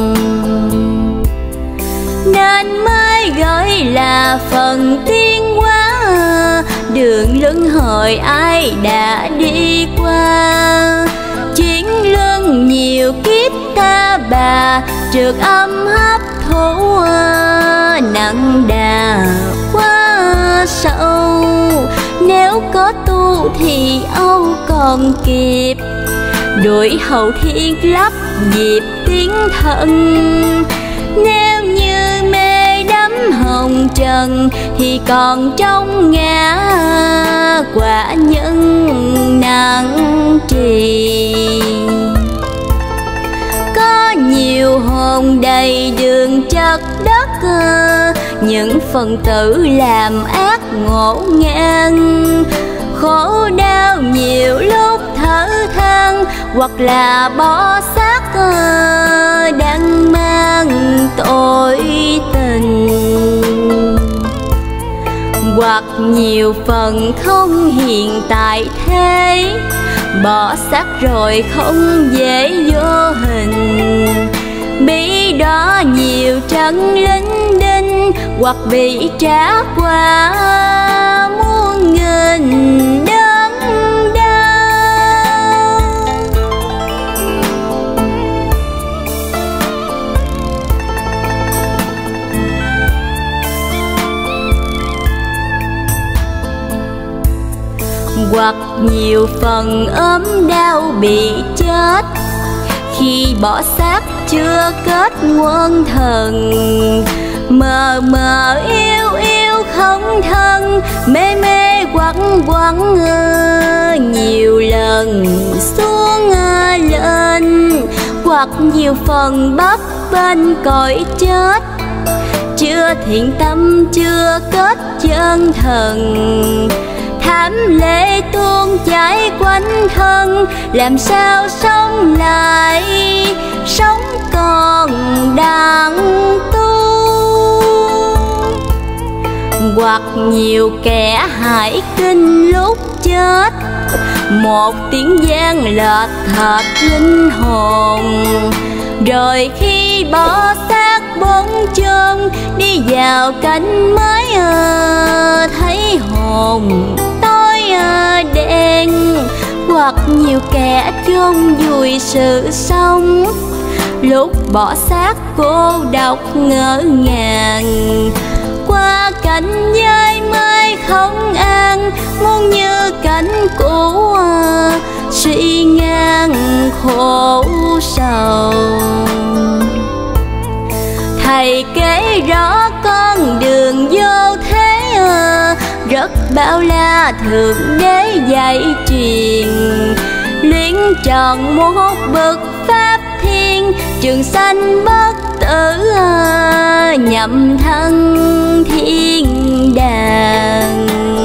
Nên mới gọi là phần tiến hóa, đường luân hồi ai đã đi qua. Chuyển luân nhiều kiếp ta bà, trượt âm hấp thụ nặng đà quá sâu. thì âu còn kịp, đuổi hậu thiên lấp dịp tiếng thần. Nếu như mê đắm hồng trần thì còn trong ngã quả nhân nặng trì. Có nhiều hồn đầy đường chất đất, những phần tử làm ác ngộ ngang. Khổ đau nhiều lúc thở than, hoặc là bỏ xác đang mang tội tình. Hoặc nhiều phần không hiện tại thế, bỏ xác rồi không dễ vô hình. Bị đó nhiều trận lính đinh, hoặc bị trả qua muôn nghìn đớn đau. Hoặc nhiều phần ốm đau bị chết, khi bỏ xác chưa kết quân thần. Mờ mờ yêu yêu không thân, mê mê quắc quắc nhiều lần xuống lên. Hoặc nhiều phần bấp bên cõi chết, chưa thiện tâm chưa kết chân thần. Thảm lệ tuôn chảy quanh thân, làm sao sống lại sống còn đang tu. Hoặc nhiều kẻ hại kinh lúc chết, một tiếng vang lệch thệt linh hồn. Rồi khi bỏ xác bốn chôn, đi vào cảnh mới thấy hồn tối đen. Hoặc nhiều kẻ chôn vùi sự sống, lúc bỏ xác cô độc ngỡ ngàng. Qua cảnh giới mới không an, muôn như cảnh cũ suy ngang khổ sầu. Thầy kể rõ con đường vô thế, rất bao la thượng đế dạy truyền. Luyện tròn một bậc pháp thiên, trường sanh bất tử nhậm thân thiên đàng.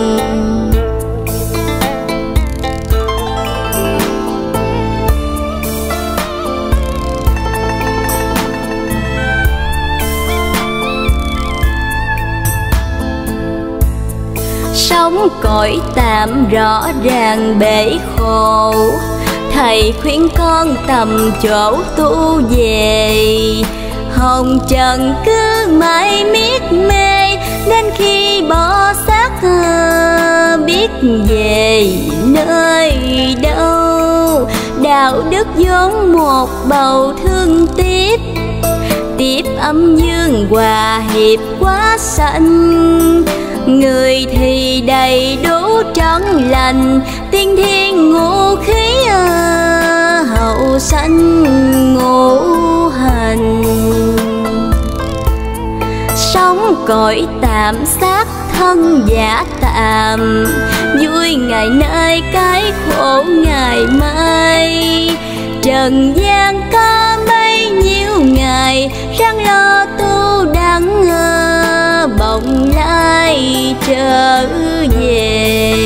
Sống cõi tạm rõ ràng bể khổ, thầy khuyên con tầm chỗ tu về. Hồng trần cứ mãi miết mê, đến khi bỏ xác biết về nơi đâu. Đạo đức vốn một bầu thương tiếc, tiếp âm dương hòa hiệp quá sanh. Người thì đầy đủ trọn lành, tiên thiên ngũ khí hậu sanh ngũ hành. Sống cõi tạm xác thân giả tạm, vui ngày nay cái khổ ngày mai. Trần gian có bấy nhiêu ngày, ráng lo tu đắng bỗng lại trở về.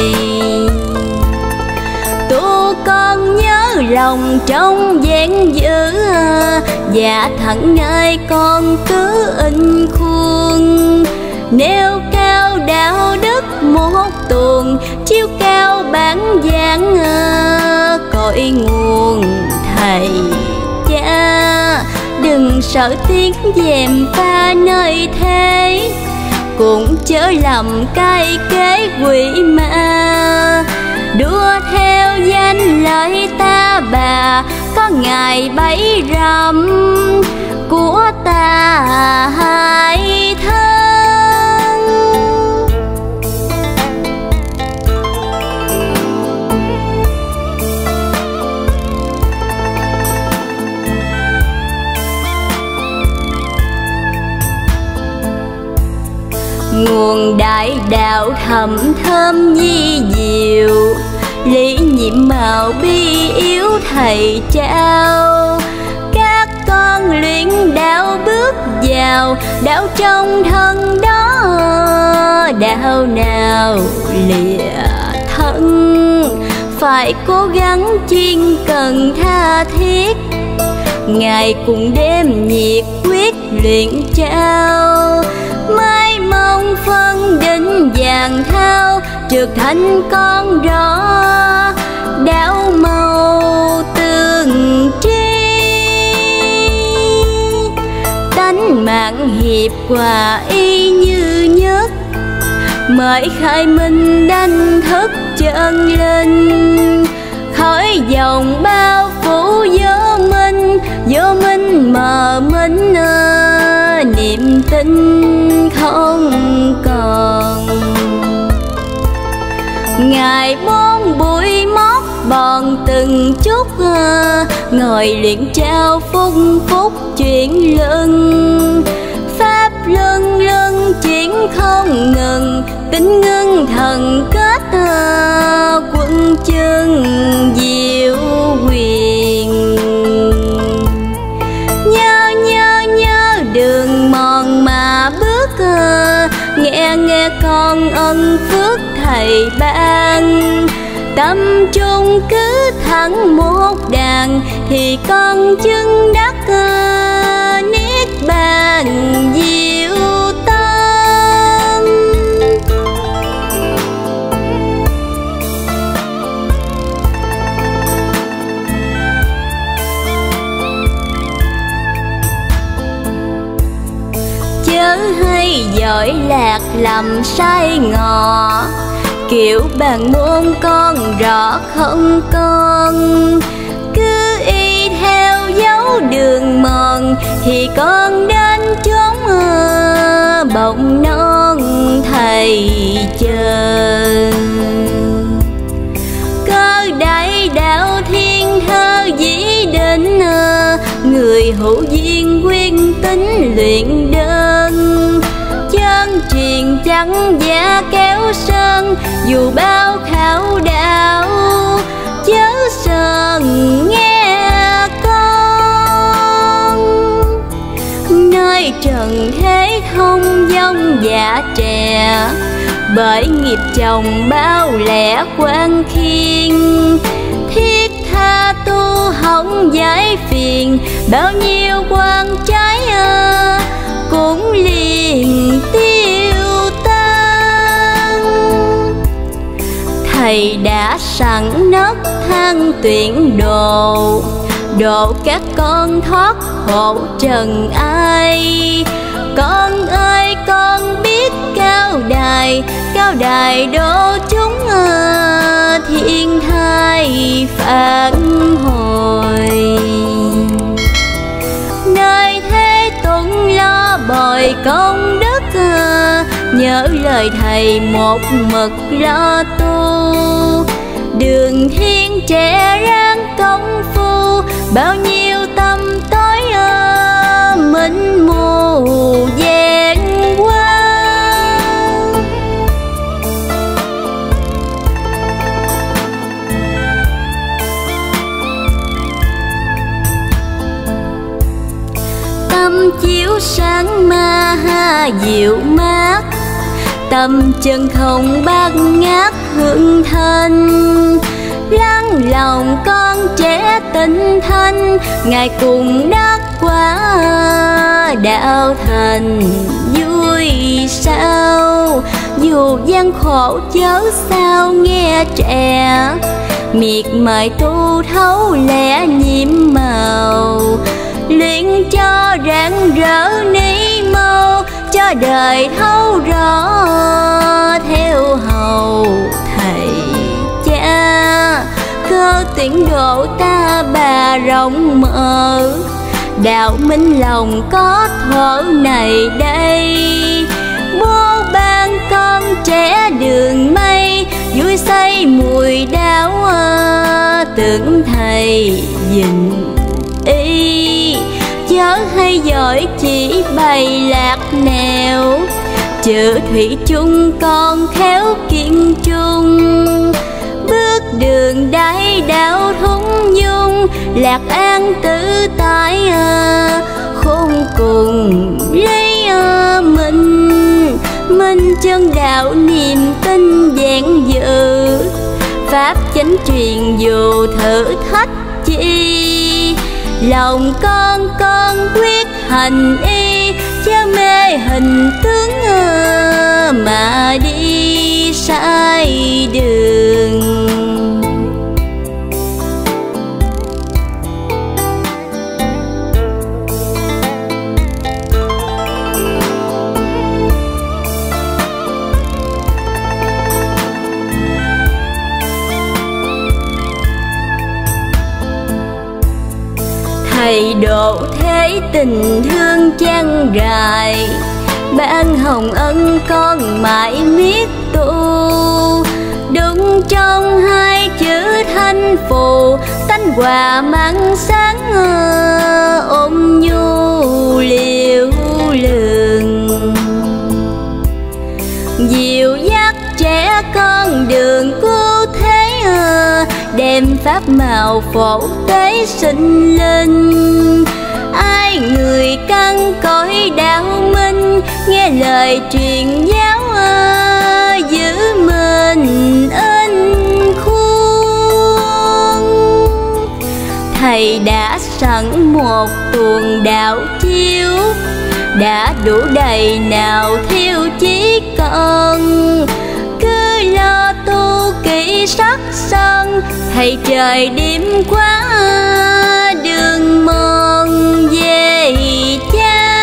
Tu con nhớ lòng trong gian dữ, dạ thẳng nơi con cứ in khuôn. Nêu cao đạo đức một tuồng, chiếu cao bản giảng cội nguồn thầy cha. Đừng sợ tiếng dèm pha nơi thế, cũng chớ lầm cay kế quỷ ma. Đua theo danh lợi ta bà, có ngày bẫy rầm của ta hai thân. nguồn đại đạo thầm thơm nhi diệu, lý nhiệm màu bi yếu thầy trao. Các con luyện đạo bước vào đạo trong thân đó, đạo nào lìa thân phải cố gắng chuyên cần tha thiết. Ngày cùng đêm nhiệt quyết luyện trao, mai mong phân định vàng thao, trực thành con rõ đạo màu tương tri. Tánh mạng hiệp hòa y như nhất, mới khai minh đánh thức chân linh. Khỏi dòng bao phủ vô minh, vô minh mờ minh niềm tin không còn. Ngài bốn bụi móc bòn từng chút, ngồi luyện trao phúc phúc chuyển luân. Pháp luân luân chuyển không ngừng, tính ngưng thần kết quân chân diệu quyền. Nhớ nhớ nhớ đường mòn mà bước, nghe nghe con ân phước thầy ban. Tâm trung cứ thẳng một đàn, thì con chứng đắc niết bàn diệu tâm. Chớ hay giỏi lạc lầm sai ngọ, kiểu bàn môn con rõ không con. Cứ y theo dấu đường mòn, thì con đến chốn bồng non thầy chờ. Cơ đại đạo thiên thơ dĩ định, người hữu duyên quyên tính luyện đơn. Chân truyền chẳng giá kéo sơn, dù bao khảo đạo chớ sơn nghe con. Nơi trần thế không dông dạ trẻ, bởi nghiệp chồng bao lẻ quan khiên. Thiết tha tu hỏng giải phiền, bao nhiêu quan trái cũng liền tiêu tan. Thầy đã sẵn nấc thang tuyển độ, độ các con thoát khổ trần ai. Con ơi con biết cao đài, cao đài độ chúng thiên thai phản hồi. Nơi thế tuần lo bồi công đức, nhớ lời thầy một mực lo tu. Đường thiên trẻ ráng công phu, bao nhiêu tâm tối minh mù vẹn qua. Tâm chiếu sáng ma ha dịu mát, tâm chân không bát ngát hương thanh. Lắng lòng con trẻ tinh thanh, Ngài cùng đắc quả đạo thành vui sao. Dù gian khổ chớ sao nghe trẻ, miệt mài tu thấu lẽ nhiệm màu. Luyện cho rạng rỡ ni mâu, cho đời thấu rõ theo hầu thầy cha. Cơ tuyển độ ta bà rộng mở, đạo minh lòng có thuở này đây. Bố ban con trẻ đường mây, vui say mùi đáo tưởng thầy dình y. Chớ hay giỏi chỉ bày lạc nẻo, chữ thủy chung còn khéo kiên trung. Bước đường đại đạo thung dung, lạc an tự tại à, khôn cùng lấy à, mình. Minh chân đạo niềm tin vẹn dự, pháp chánh truyền dù thử thách chi. Lòng con con quyết hành y, chớ mê hình tướng mà đi sai đường. Thầy độ thế tình thương chan rài, ban hồng ân con mãi miết tu. Đúng trong hai chữ thanh phù, tánh hòa mang sáng ôm nhu liều lường. Dìu dắt trẻ con đường cứu thế, đem pháp màu phổ tế sinh linh. Ai người căn cõi đạo minh, nghe lời truyền giáo giữ mình in khuôn. Thầy đã sẵn một tuồng đạo chiếu, đã đủ đầy nào thiếu chí cần. Cứ lo tu kỹ sắc sân, thầy trời đêm quá đường mòn về cha.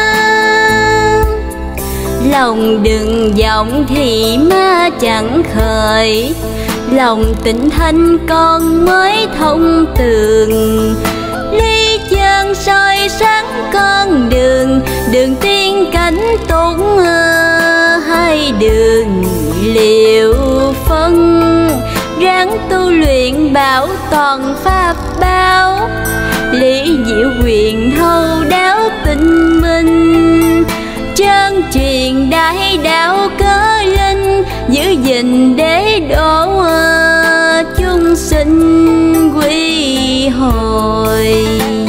Lòng đừng vọng thì ma chẳng khởi, lòng tịnh thanh con mới thông tường. Ly chân soi sáng con đường, đường tiên cảnh tụng hai đường liệu phân. Ráng tu luyện bảo toàn pháp báo, lý diệu quyền thâu đáo tinh minh. Chân truyền đại đạo cơ linh, giữ gìn để độ chúng sinh quy hồi.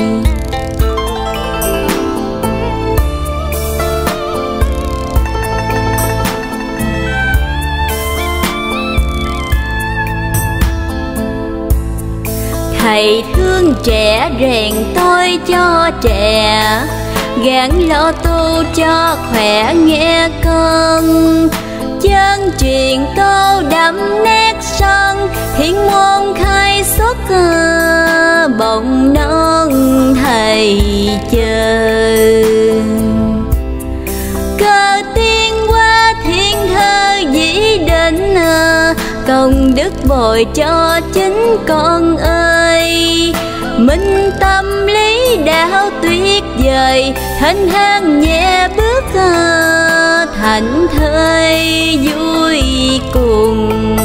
Thầy thương trẻ rèn tôi cho trẻ, gắng lo tu cho khỏe nghe con. Chân truyền tô đậm nét son, thiên môn khai xuất bồng non thầy chờ. Cơ tiên qua thiên thơ dĩ định, công đức bồi cho chính con ơi. Minh tâm lý đạo tuyệt vời, thanh thang nhẹ bước thành thơi vui cùng.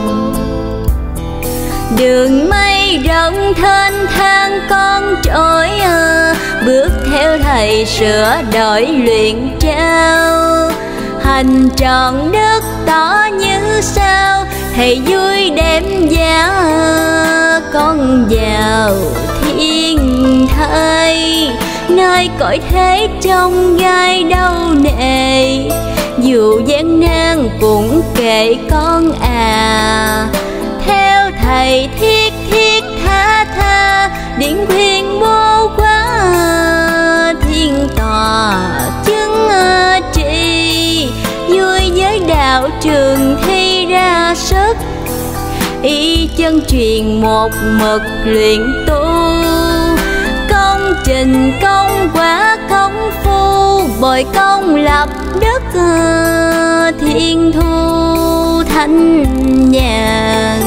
Đường mây rộng thênh thang con trỗi, bước theo thầy sửa đổi luyện trao. Hành tròn đức tỏ như sao, thầy vui đem giá con vào thiên thai. Nơi cõi thế trong gai đau nề, dù gian nan cũng kệ con à. Theo thầy thiết thiết tha tha, điển khuyên bố quá thiên tòa chứng trị. Vui với đạo trường thi ra sức, y chân truyền một mực luyện tu. Công trình công quả công phu, bồi công lập đức thiên thu thanh nhàn.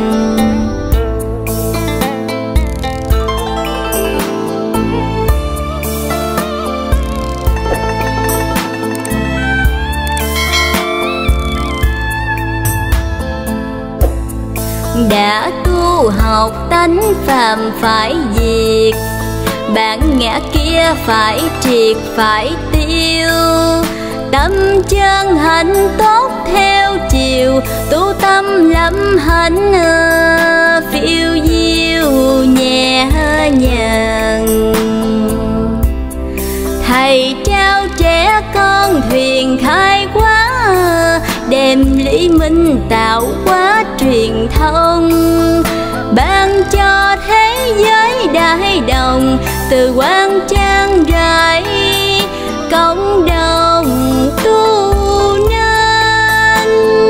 Đã tu học tánh phàm phải diệt, bản ngã kia phải triệt phải tiêu. tâm chân hạnh tốt theo chiều, tu tâm lâm hạnh phiêu diêu nhẹ nhàng. Thầy trao trẻ con thuyền khai quá, đem lý minh tạo hóa truyền thông, ban cho thế giới đại đồng từ quan trang rải cộng đồng tu nên.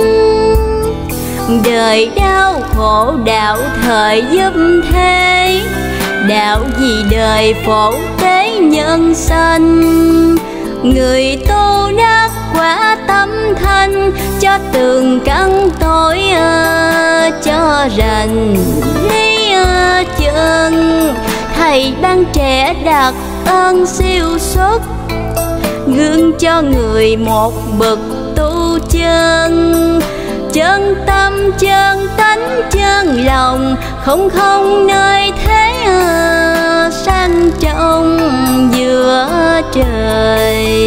Đời đau khổ đạo thời giúp thế, đạo gì đời phổ tế nhân sanh. Người tu đắc quả tâm thanh, cho tường căn tối cho rành lý chân. Thầy ban trẻ đặc ơn siêu xuất, gương cho người một bậc tu chân. Chân tâm chân tánh chân lòng, không không nơi thế sang trọng giữa trời.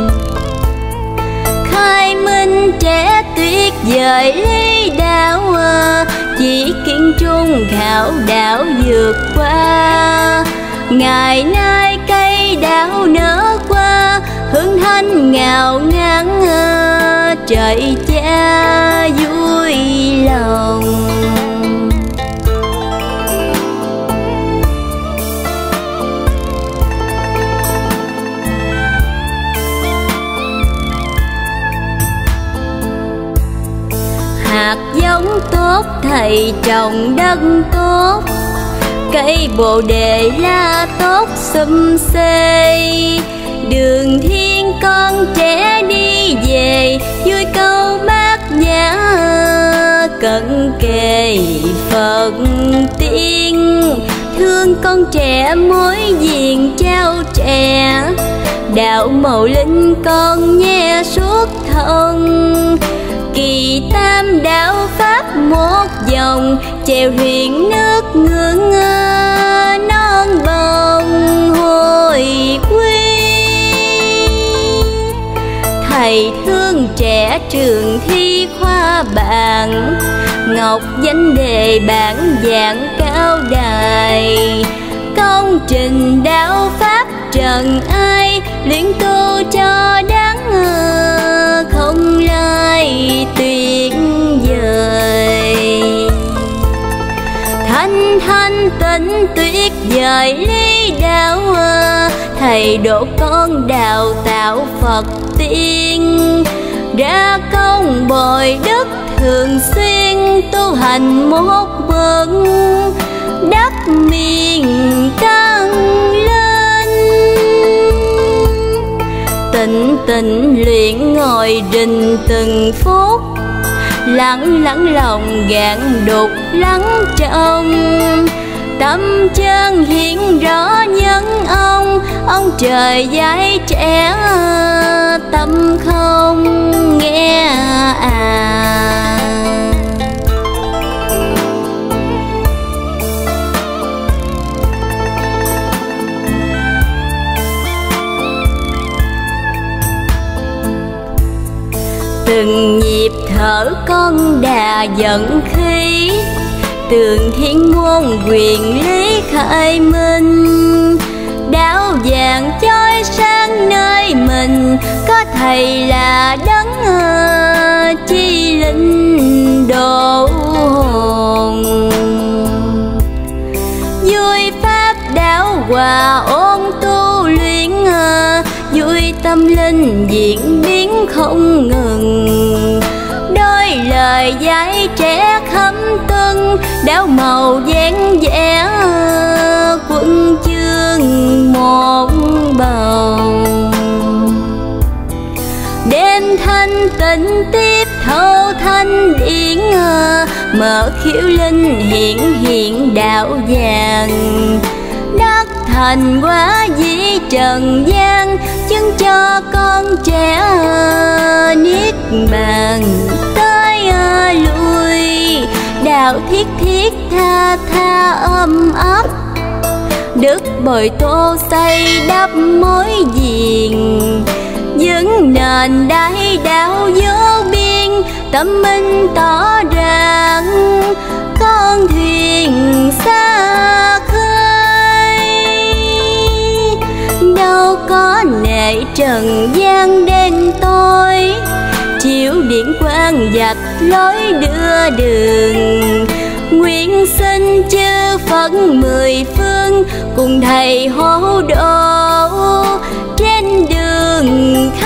Khai minh trẻ tuyệt vời lý đạo, chỉ kiên trung khảo đạo vượt qua. Ngày nay cây đạo nở qua, hương thanh ngào ngán trời cha vui lòng. Hạt giống tốt thầy trồng đất tốt, cây bồ đề la tốt xum xê. Đường thiên con trẻ đi về, vui câu bát nhã cận kề Phật tiên. Thương con trẻ mối duyên trao trẻ, đạo màu linh con nghe suốt thông. Kỳ tam đạo pháp một dòng, chèo thuyền nước ngưỡng non bồng hồi quy. Thầy thương trẻ trường thi khoa bảng, ngọc danh đề bản dạng cao đài. Công trình đạo pháp trần ai, luyện tu cho đáng không lai tuyệt vời. Thanh thanh tịnh tuyệt vời lý đạo, thầy độ con đào tạo Phật tiên. Ra công bồi đức thường xuyên, tu hành một bậc đắc miền tăng lên. Tịnh tịnh luyện ngồi rình từng phút, lắng lắng lòng gạn đục lắng trong. Tâm chân hiện rõ nhân ông, ông trời dạy trẻ tâm không nghe à. Từng nhịp thở con đà dẫn khí, tường thiên môn quyền lý khai minh. Đạo vàng chói sáng nơi mình, có thầy là đấng chi linh độ hồn. Vui pháp đạo hòa ôn tu luyện, vui tâm linh diễn biến không ngừng. Đôi lời dạy trẻ khâm tuân, đạo màu dáng vẻ quân chương một bầu. Đêm thanh tịnh tiếp thâu thanh điển, mở khiếu linh hiện hiện đạo vàng. Đắc thành quả dĩ trần gian, chứng cho con trẻ niết bàn tới lui. Đạo thiết thiết tha tha ôm ấp, đức bồi tô xây đắp mối diền. vững nền đại đạo vô biên, tâm minh tỏ ràng con thuyền xa khơi. Đâu có nệ trần gian đêm tối, chiếu điện quang vạch lối đưa đường. Nguyện xin chư Phật mười phương cùng thầy hộ độ trên đường